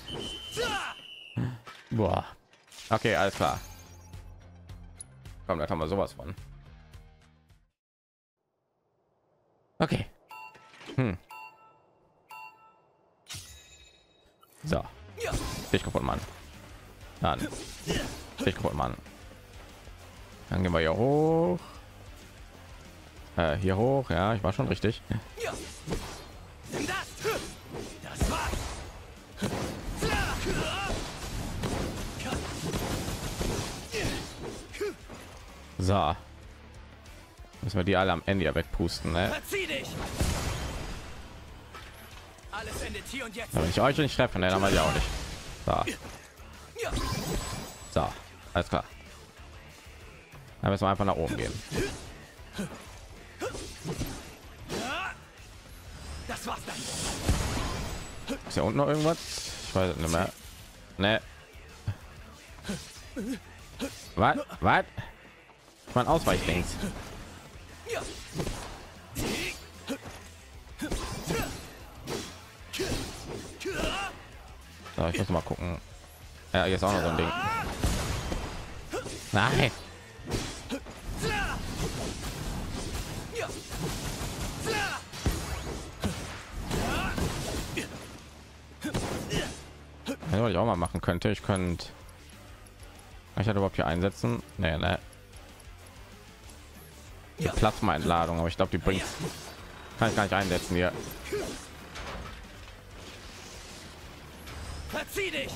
Boah. Okay, alles klar. Komm, da kann man sowas von. Okay. So. Ich kaputt, Mann. Dann. Ich kaputt, Mann. Dann gehen wir hier hoch. Hier hoch. Ja, ich war schon richtig. Nimm das. Das war's. So. Müssen wir die alle am Ende ja wegpusten, ne? Verzieh dich. Alles endet hier und jetzt. Wenn ich euch nicht treffe, ne, dann weiß ich auch nicht. So. So, alles klar. Dann müssen wir einfach nach oben gehen. Das war's dann. Ist hier unten noch irgendwas? Ich weiß es nicht mehr. Ne. Was? Was? Mein Ausweichdings. So, ich muss mal gucken. Ja, hier ist auch noch so ein Ding. Nein. Das wollte ich auch mal machen könnte. Ich könnte. Ich hatte überhaupt hier einsetzen. Nee, ne. Die Plasma-Entladung, aber ich glaube, die bringt. Kann ich gar nicht einsetzen hier. Verzieh dich.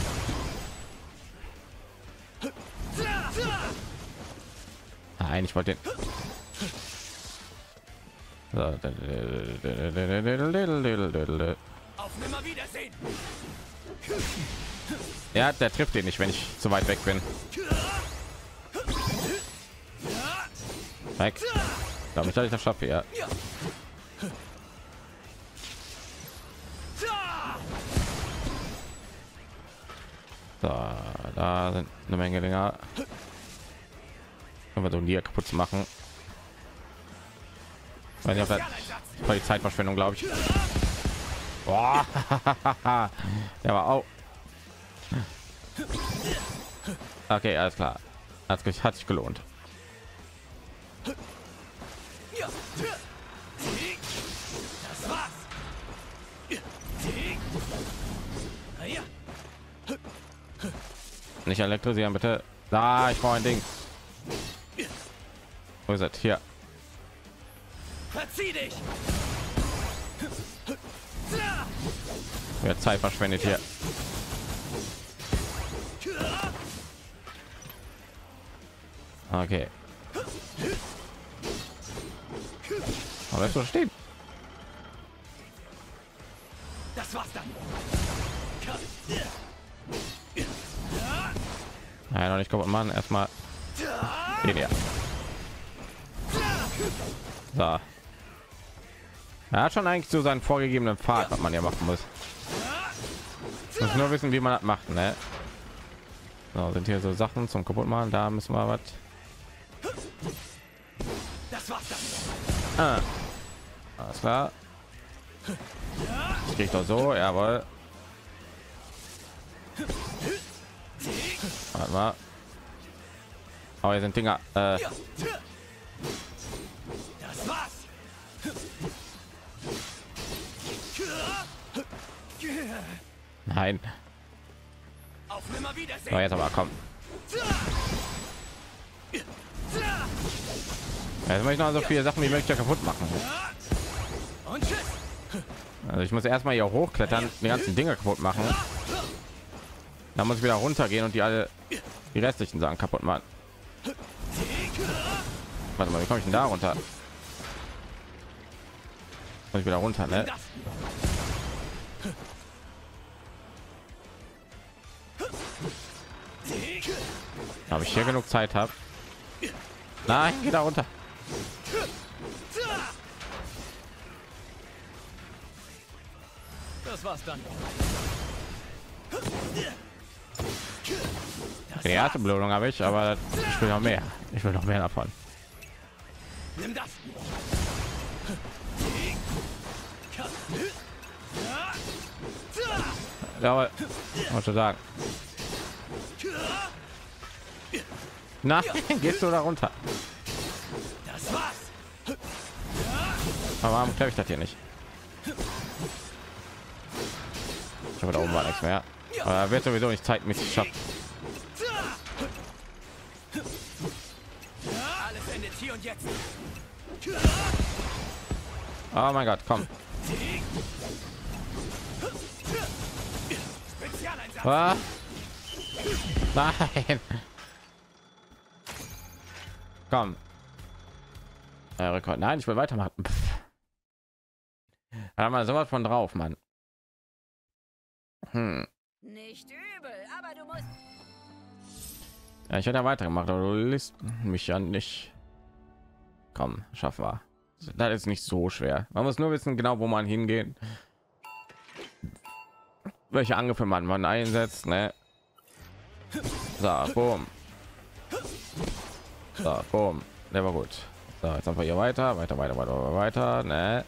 Nein, ich wollte den. So. Auf Nimmerwiedersehen. Ja, der trifft den nicht, wenn ich zu weit weg bin. Weg. Glaube ich, dass ich das schaffe, ja. So, da sind eine Menge Dinger. Können wir so hier kaputt zu machen. Weil das war die Zeitverschwendung, glaube ich. Boah. Der war auch. Okay, alles klar. Hat sich gelohnt. Das war's. Nicht elektrisieren, bitte. Da, ich brauche ein Ding. Wo ist es? Hier. Verzieh dich. Wer Zeit verschwendet hier. Okay. Aber das stehen. Das war's dann. Nein, noch nicht kaputt machen. Erstmal den hier. So. Er hat schon eigentlich so seinen vorgegebenen Pfad, was man ja machen muss. Muss nur wissen, wie man das macht, ne? So, sind hier so Sachen zum kaputt machen. Da müssen wir was. Das war's dann. Alles klar. Ich krieg doch so, jawohl. Warte mal. Aber hier sind Dinger. Das war's. Nein. Auf Nimmerwiedersehen. So, jetzt aber komm. Jetzt möchte ich noch so viele Sachen wie möglich kaputt machen. Und tschüss. Also ich muss erstmal hier hochklettern, die ganzen Dinge kaputt machen. Dann muss ich wieder runtergehen und die restlichen Sachen kaputt machen. Warte mal, wie komme ich denn da runter? Muss ich wieder runter, ne? Habe ich hier genug Zeit habe? Nein, geh da runter. Das war's dann. Die erste Belohnung habe ich, aber ich will noch mehr. Ich will noch mehr davon. Nimm das. Ja, wollte sagen. Nein, gehst du da runter? Das war's. Aber warum treffe ich das hier nicht? Ich habe da oben war nichts mehr. Aber wird sowieso nicht zeitmäßig schaffen. Alles endet hier und jetzt. Oh mein Gott, komm. Spezialeinsatz. Ah. Nein. Komm. Rekord. Nein, ich will weitermachen. Da mal sowas von drauf, Mann. Nicht übel, aber du musst. Ja, ich hätte ja weitergemacht, aber du lässt mich ja nicht. Komm, schaffen wir. Das ist nicht so schwer. Man muss nur wissen, genau wo man hingehen, welche Angriffe man einsetzt, ne? So, boom. So, boom. Der war gut. So, jetzt einfach hier weiter, weiter, ne?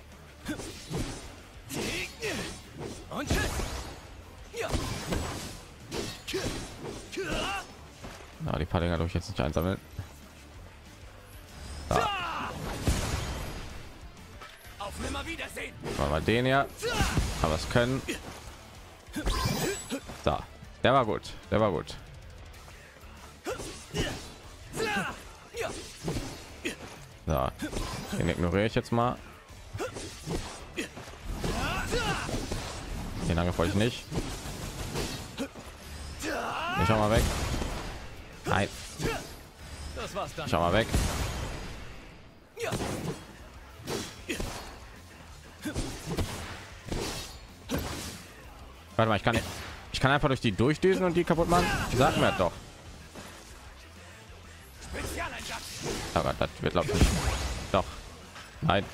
Und tschüss. Ja. Na, die paar Dinger durch jetzt nicht einsammeln. So. Auf Nimmerwiedersehen. Wollen wir den hier, aber es können. So, der war gut, der war gut. So, den ignoriere ich jetzt mal. Den Angriff wollte ich nicht. Ich schau mal weg. Nein, Das war's dann. schau mal weg. Warte mal, ich kann einfach durch die durchdüsen und die kaputt machen. Sag mir doch. Spezialeinsatz. Oh Gott, das wird glaube ich nicht. Doch. Nein.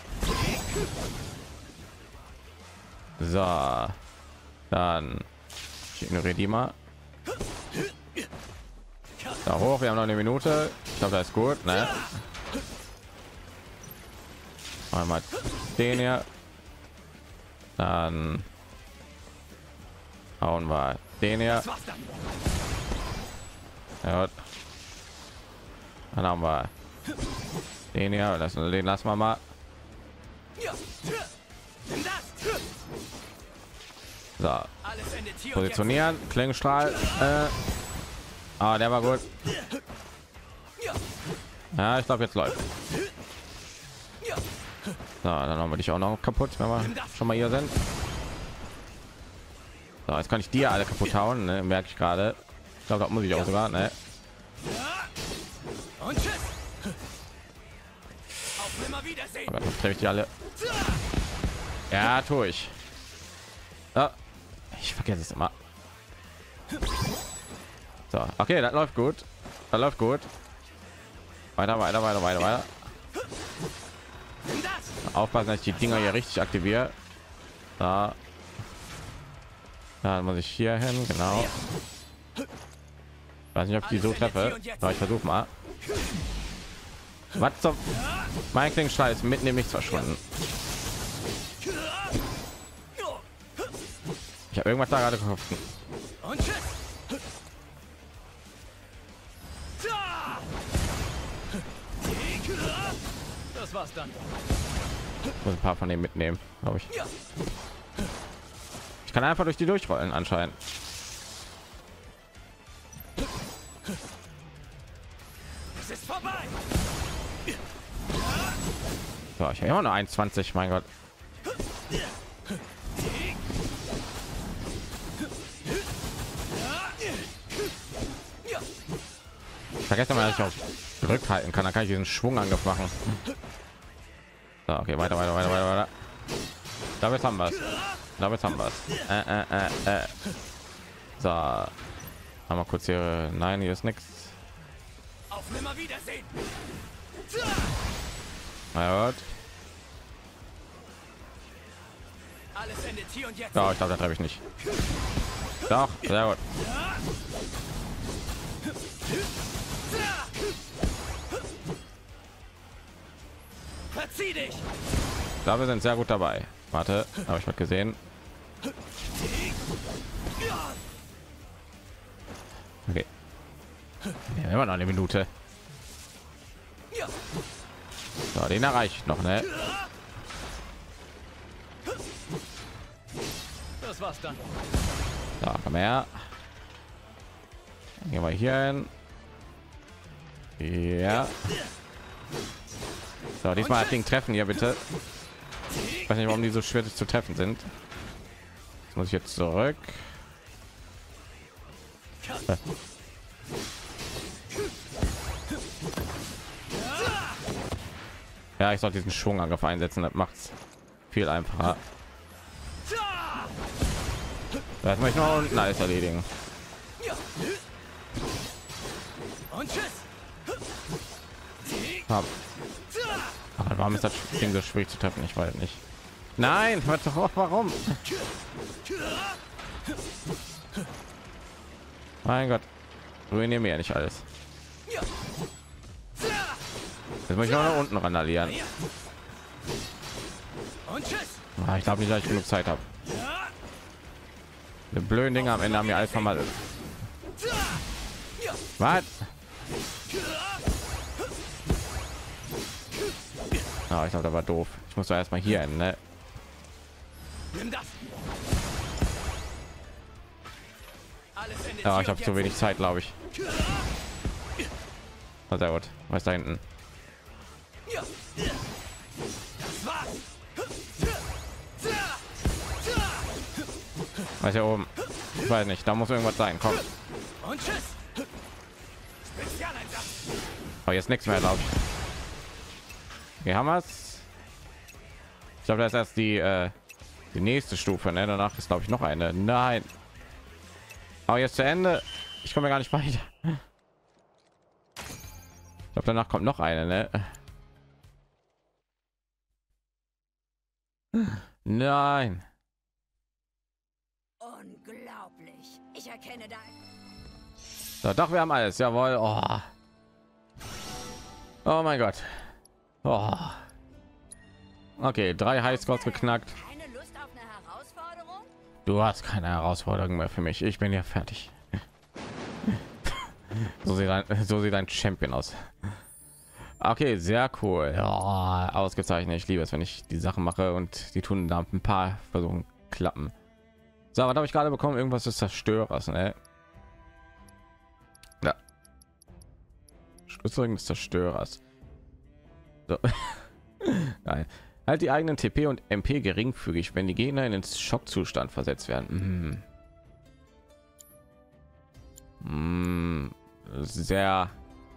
So. Dann ich ignoriere die mal. Da hoch, wir haben noch eine Minute. Ich glaube, das ist gut, ne? Einmal den hier. Dann hauen wir den hier. Das war's dann. Ja. Dann haben wir den hier. Den lassen wir mal. Ja. Nimm das. So. Alles endet hier und Positionieren. Klingenstrahl. Der war gut. Ja, ich glaube, jetzt läuft. Ja. So, dann haben wir dich auch noch kaputt, wenn wir schon mal hier sind. So, jetzt kann ich die alle kaputt hauen, ne? Merke ich gerade. Ich glaube, da muss ich auch sogar, ne? Und tschüss. Auf Nimmerwiedersehen. Aber dann treffe ich die alle. Ja, tue ich. Ja, ich vergesse es immer. So, okay, das läuft gut. Das läuft gut. Weiter. Nimm das. Aufpassen, dass ich die Dinger hier richtig aktiviere. Da. Dann muss ich hier hin, genau. Weiß nicht, ob ich die so treffe. Aber ich versuche mal. Was zum? Mein Klingenstrahl ist mitten im Nichts verschwunden. Ich habe irgendwas da gerade gehofft. Und tschüss. Das war's dann. Ich muss ein paar von denen mitnehmen, glaube ich. Ich kann einfach durch die durchrollen anscheinend. Es ist vorbei. So, ich habe immer nur 21, mein Gott. Ich vergesse mal, dass ich auch zurückhalten kann. Dann kann ich diesen Schwungangriff machen. So, okay, weiter. Damit haben wir es. So, haben wir kurz hier. Nein, hier ist nichts. Auf Nimmerwiedersehen. Na gut. Alles endet hier und jetzt. Ja, ich glaube, das treffe ich nicht. Doch, sehr gut. Verzieh dich. Ich glaube, wir sind sehr gut dabei. Warte, habe ich was gesehen? Okay. Ja, immer noch eine Minute. So, den erreicht noch, ne? Das war's dann. So, komm her. Dann gehen wir hier hin. Ja. So, diesmal das Ding treffen hier bitte. Ich weiß nicht, warum die so schwer zu treffen sind. Das muss ich jetzt zurück. Ja, ich sollte diesen Schwungangriff einsetzen. Das macht's viel einfacher. Das möchte ich noch unten alles erledigen. Und tschüss. Aber warum ist das Ding so schwierig zu treffen? Ich weiß nicht. Nein, warte doch, warum? Mein Gott, ruinier mir ja nicht alles. Jetzt muss ich auch nach unten randalieren. Und tschüss. Ich glaube nicht, dass ich genug Zeit habe. Die blöden Dinge am Ende haben mir alles vermasselt. Was? Ah, ich glaube, da war doof. Ich muss doch erstmal hier hin, ne? Nimm das. Alles endet Ja, hier ich habe und zu jetzt. wenig Zeit, glaube ich. Na, sehr gut. Was ist da hinten? Das war's. Was hier oben? Ich weiß nicht. Da muss irgendwas sein. Komm. Und tschüss. Spezialeinsatz. Aber jetzt nichts mehr, glaube ich. Wir haben es. Ich glaube, das ist erst die nächste Stufe, ne? Danach ist, glaube ich, noch eine. Nein. Aber jetzt zu Ende. Ich komme ja gar nicht weiter. Ich glaube, danach kommt noch eine, ne? Nein. Unglaublich. Ich erkenne dein... So, doch, wir haben alles. Jawohl. Oh, oh mein Gott. Oh. Okay, 3 Highscores geknackt. Keine Lust auf eine Herausforderung? Du hast keine Herausforderung mehr für mich. Ich bin ja fertig. So sieht ein Champion aus. Okay, sehr cool. Ja, ausgezeichnet. Ich liebe es, wenn ich die Sachen mache und die tun da ein paar versuchen klappen. So, was habe ich gerade bekommen? Irgendwas des Zerstörers, ne? Ja. Schlüssel des Zerstörers. So. Nein. Halt die eigenen TP und MP geringfügig, wenn die Gegner in den Schockzustand versetzt werden. Sehr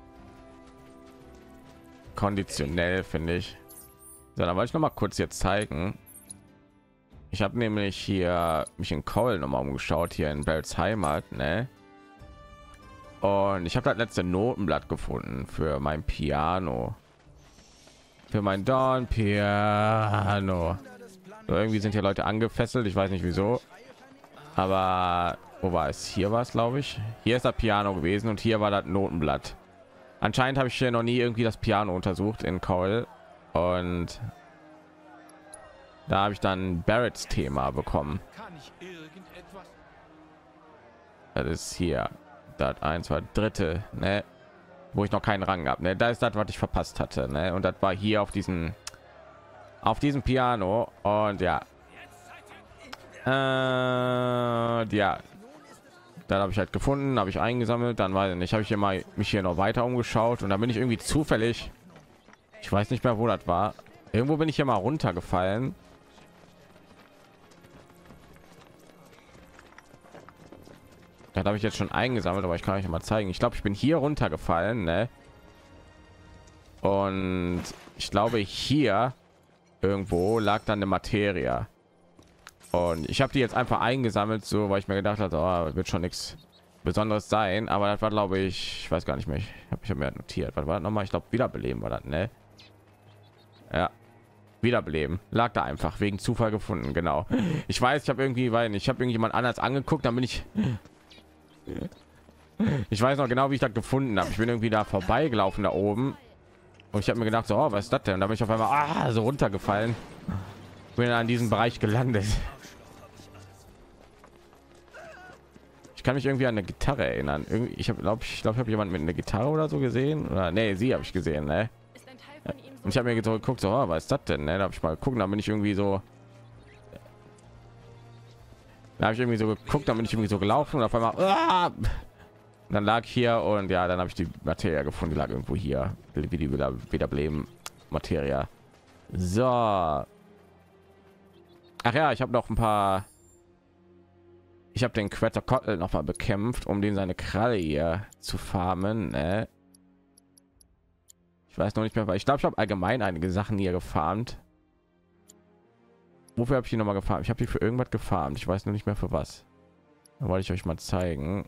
konditionell, finde ich. So, dann wollte ich noch mal kurz jetzt zeigen. Ich habe nämlich hier mich in Cole noch mal umgeschaut, hier in Barretts Heimat, ne? Und ich habe das letzte Notenblatt gefunden für mein Piano. Für mein Dawn Piano. So, irgendwie sind hier Leute angefesselt, ich weiß nicht wieso. Aber wo war es? Hier war es, glaube ich. Hier ist das Piano gewesen und hier war das Notenblatt. Anscheinend habe ich hier noch nie irgendwie das Piano untersucht in Cole. Und da habe ich dann Barretts Thema bekommen. Kann ich irgendetwas? Das ist hier das 1, 2, dritte, ne? Wo ich noch keinen Rang habe, ne? Da ist das, was ich verpasst hatte, ne? Und das war hier auf diesem Piano. Und ja, ja, dann habe ich halt gefunden, habe ich eingesammelt, dann weiß ich nicht, habe ich hier mal mich hier noch weiter umgeschaut und dann bin ich irgendwie zufällig, ich weiß nicht mehr, wo das war, irgendwo bin ich hier mal runtergefallen. Das habe ich jetzt schon eingesammelt, aber ich kann euch mal zeigen. Ich glaube, ich bin hier runtergefallen, ne? Und ich glaube, hier irgendwo lag dann eine Materie. Und ich habe die jetzt einfach eingesammelt, so weil ich mir gedacht habe, oh, wird schon nichts Besonderes sein, aber das war, glaube ich weiß gar nicht mehr. Ich habe mir notiert. Was war das nochmal? Ich glaube, wiederbeleben war das, ne? Ja, wiederbeleben. Lag da einfach wegen Zufall gefunden, genau. Ich weiß, ich habe irgendwie, weil ich habe irgendjemand anders angeguckt, dann bin ich weiß noch genau, wie ich das gefunden habe. Ich bin irgendwie da vorbeigelaufen da oben und ich habe mir gedacht, so, oh, was ist das denn? Und da bin ich auf einmal so runtergefallen. Bin an diesem Bereich gelandet. Ich kann mich irgendwie an eine Gitarre erinnern. Irgendwie, ich glaube, ich habe jemand mit einer Gitarre oder so gesehen. Oder nee, sie habe ich gesehen, ne? Und ich habe mir so geguckt, so, oh, was ist das denn? Ne? Da habe ich mal gucken, da bin ich irgendwie so. Da habe ich irgendwie so geguckt, da bin ich irgendwie so gelaufen und auf einmal. Dann lag hier und ja, dann habe ich die Materie gefunden, die lag irgendwo hier. Wie die wiederbeleben Materie. So. Ach ja, ich habe noch ein paar. Ich habe den Quetzalcoatl noch mal bekämpft, um den seine Kralle hier zu farmen. Ne? Ich weiß noch nicht mehr, weil ich glaube, ich habe allgemein einige Sachen hier gefarmt. Wofür habe ich die noch mal gefarmt? Ich habe die für irgendwas gefarmt. Ich weiß noch nicht mehr für was. Da wollte ich euch mal zeigen.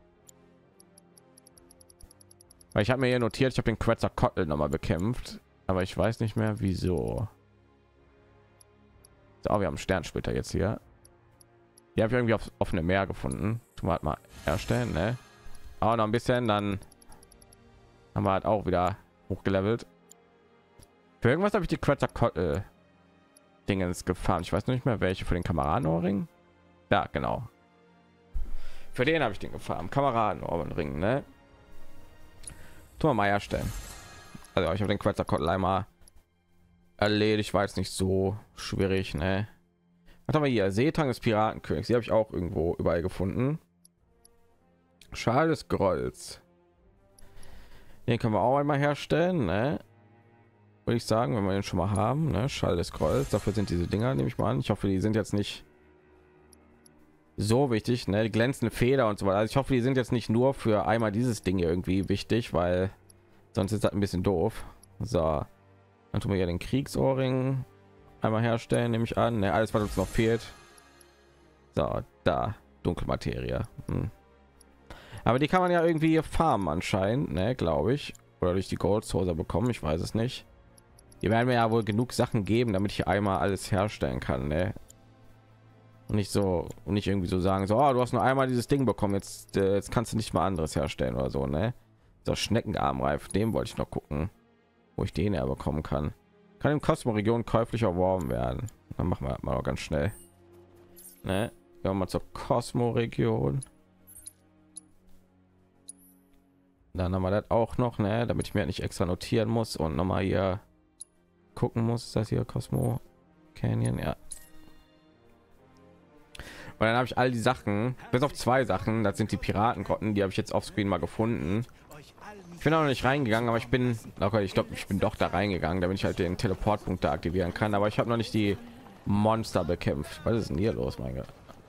Weil ich habe mir hier notiert, ich habe den Quetzalcoatl noch mal bekämpft, aber ich weiß nicht mehr wieso. So, wir haben Sternsplitter jetzt hier. Die habe ich irgendwie aufs offene Meer gefunden. Tun wir halt mal erstellen, ne? Aber noch ein bisschen, dann haben wir halt auch wieder hochgelevelt. Für irgendwas habe ich die Quetzalcoatl Dingens gefahren. Ich weiß noch nicht mehr welche, für den Kameradenohrring. Ja, genau. Für den habe ich den gefahren. Kameradenohrring, ne? Tun wir mal herstellen. Also ich habe den Quetzalcoatl einmal erledigt, war jetzt nicht so schwierig, ne? Was haben wir hier? Seetang des Piratenkönigs. Die habe ich auch irgendwo überall gefunden. Schal des Grolls. Den können wir auch einmal herstellen, ne? Würde ich sagen, wenn wir den schon mal haben, ne? Schal des Grolls. Dafür sind diese Dinger, nehme ich mal an. Ich hoffe, die sind jetzt nicht so wichtig, ne? Die glänzende Feder und so weiter. Also ich hoffe, die sind jetzt nicht nur für einmal dieses Ding hier irgendwie wichtig, weil sonst ist das ein bisschen doof. So, dann tun wir ja den Kriegsohrring einmal herstellen, nehme ich an, ne? Alles, was uns noch fehlt. So, da Dunkelmaterie. Aber die kann man ja irgendwie farmen anscheinend, ne? Glaube ich, oder durch die Gold Source bekommen. Ich weiß es nicht. Die werden mir ja wohl genug Sachen geben, damit ich einmal alles herstellen kann, ne? Und nicht so und nicht irgendwie so sagen, so, oh, du hast nur einmal dieses Ding bekommen, jetzt kannst du nicht mal anderes herstellen oder so, ne? So Schneckenarmreif, dem wollte ich noch gucken, wo ich den ja bekommen kann. Kann im Kosmo-Region käuflich erworben werden. Dann machen wir mal ganz schnell, ne? Gehen wir mal zur Kosmo-Region. Dann haben wir das auch noch, ne? Damit ich mir nicht extra notieren muss und noch mal hier gucken muss. Ist das hier Cosmo Canyon? Ja. Und dann habe ich all die Sachen, bis auf zwei Sachen, das sind die Piratengrotten, die habe ich jetzt auf Screen mal gefunden. Ich bin auch noch nicht reingegangen, aber ich bin, okay, ich glaube, ich bin doch da reingegangen, damit ich halt den Teleportpunkt da aktivieren kann, aber ich habe noch nicht die Monster bekämpft. Was ist denn hier los, mein Gott?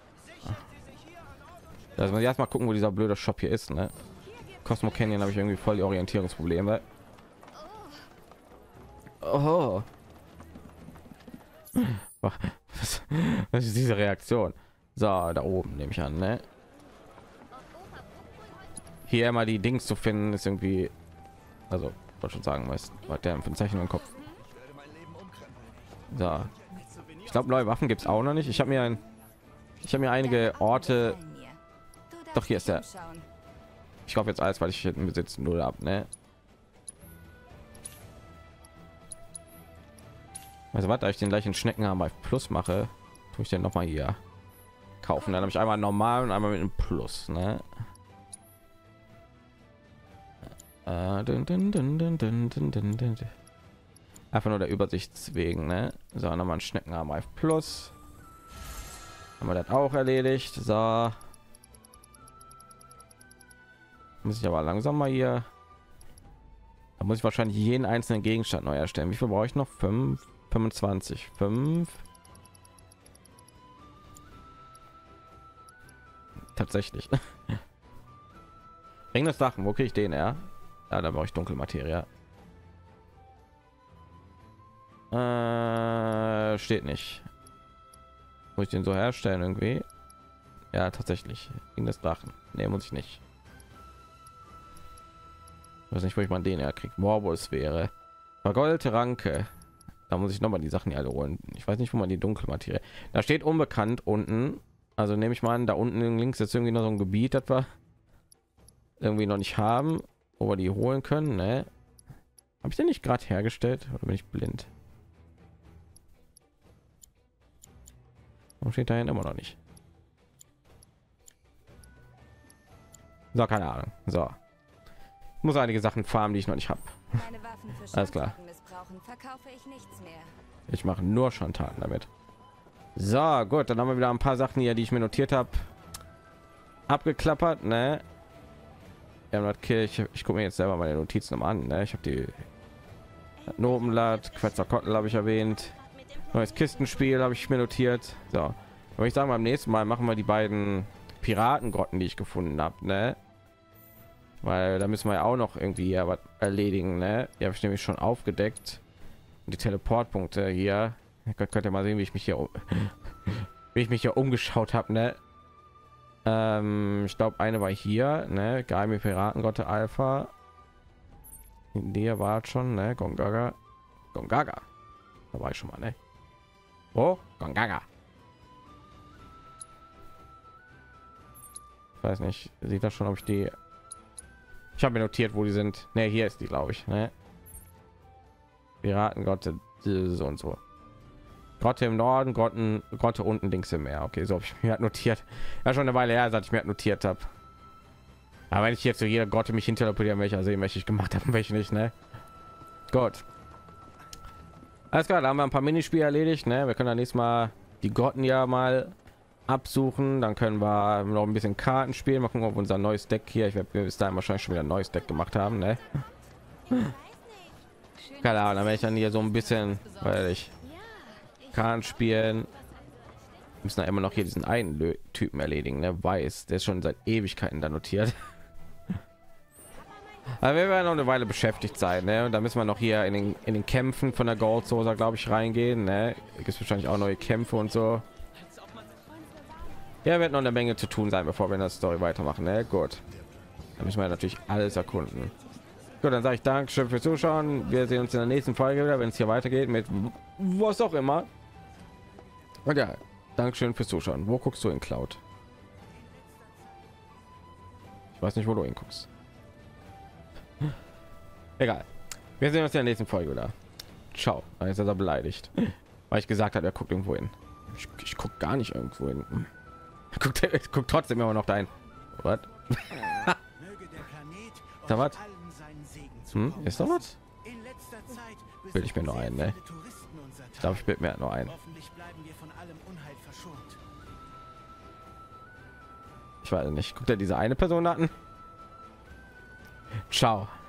Also erst mal gucken, wo dieser blöde Shop hier ist, ne? Cosmo Canyon habe ich irgendwie voll die Orientierungsprobleme. Oh. Was ist diese Reaktion? So, da oben nehme ich an, ne? Hier immer die Dings zu finden ist irgendwie, also wollte schon sagen, was der für ein Zeichen im Kopf. So, ich glaube, neue Waffen gibt es auch noch nicht. Ich habe mir einige Orte. Doch, hier ist der. Ich kaufe jetzt alles, weil ich in Besitz 0 ab, ne? Also was, da ich den gleichen Schneckenhammer Plus mache, tue ich den noch mal hier kaufen. Dann habe ich einmal normal und einmal mit einem Plus, ne? Einfach nur der Übersicht wegen, ne? So, nochmal ein Schneckenhammer Plus. Haben wir das auch erledigt. So. Muss ich aber langsam mal hier. Da muss ich wahrscheinlich jeden einzelnen Gegenstand neu erstellen. Wie viel brauche ich noch? 25. 5. Tatsächlich. Ring des Sachen, wo kriege ich den? Ja, da brauche ich Dunkelmaterie. Steht nicht. Muss ich den so herstellen irgendwie? Ja, tatsächlich. Wegen des Drachen. Nee, muss ich nicht. Ich weiß nicht, wo ich mal den herkriege. Morbus wäre. Vergoldete Ranke. Da muss ich noch mal die Sachen alle holen. Ich weiß nicht, wo man die Dunkelmaterie. Da steht unbekannt unten. Also nehme ich mal an, da unten links ist irgendwie noch so ein Gebiet, das wir irgendwie noch nicht haben, wo wir die holen können. Ne? Habe ich den nicht gerade hergestellt oder bin ich blind? Warum steht da immer noch nicht? So, keine Ahnung. So, ich muss einige Sachen farmen, die ich noch nicht habe. Meine Waffen für Alles klar. Schandtaten missbrauchen, verkaufe ich nichts mehr. Ich mache nur Schandtaten damit. So, gut, dann haben wir wieder ein paar Sachen hier, die ich mir notiert habe, abgeklappert. Ne? Ja, okay, ich gucke mir jetzt selber meine Notizen noch mal an. Ne? Ich habe die Notenblatt, Quetzalcoatl habe ich erwähnt. Neues Kistenspiel habe ich mir notiert. So, würde ich sagen, beim nächsten Mal machen wir die beiden Piratengrotten, die ich gefunden habe. Ne? Weil da müssen wir ja auch noch irgendwie ja was erledigen. Ne? Die habe ich nämlich schon aufgedeckt. Und die Teleportpunkte hier. Könnt ihr mal sehen, wie ich mich hier umgeschaut habe. Ne? Ich glaube, eine war hier. Ne? Geheime Piratengrotte Alpha. In der war schon. Ne? Gongaga. Gongaga. Da war ich schon mal. Ne? Oh, Gongaga. Ich weiß nicht. Sieht das schon, ob ich die... Ich habe mir notiert, wo die sind. Ne, hier ist die, glaube ich. Ne? Piratengrotte so und so. Grotte im Norden, Grotte unten links im Meer. Okay, so habe ich mir halt notiert. Ja, schon eine Weile her, seit ich mir notiert habe. Aber wenn ich jetzt zu jeder Grotte mich hinterleportieren, welcher sehen, welche ich gemacht habe, welche nicht, ne? Gut. Alles klar, da haben wir ein paar Minispiele erledigt, ne? Wir können dann nächstes Mal die Grotten ja mal absuchen, dann können wir noch ein bisschen Karten spielen, machen auf unser neues Deck hier. Ich werde bis dahin wahrscheinlich schon wieder ein neues Deck gemacht haben, ne? Keine Ahnung, dann werde ich dann hier so ein bisschen, weil ich Karten spielen, müssen immer noch hier diesen einen Typen erledigen, ne? Weiß, der ist schon seit Ewigkeiten da notiert. Aber wir werden noch eine Weile beschäftigt sein, ne? Und da müssen wir noch hier in den Kämpfen von der Gold Sosa, glaube ich, reingehen, ne? Gibt es wahrscheinlich auch neue Kämpfe und so. Ja, wird noch eine Menge zu tun sein, bevor wir in der Story weitermachen, ne? Gut, dann müssen wir natürlich alles erkunden. Gut, dann sage ich Dankeschön fürs Zuschauen. Wir sehen uns in der nächsten Folge wieder, wenn es hier weitergeht mit was auch immer. Und ja, Dankeschön fürs Zuschauen. Wo guckst du in Cloud? Ich weiß nicht, wo du hinguckst. Egal. Wir sehen uns in der nächsten Folge wieder. Ciao. Jetzt ist er beleidigt, weil ich gesagt habe, er guckt irgendwo hin. Ich gucke gar nicht irgendwo hin. Guckt trotzdem immer noch dahin. Was? Da was? Ist doch was? Will ich mir noch ein, ne? Ich glaube, ich bild mir noch ein. Ich weiß nicht. Guckt er diese eine Person an? Ciao.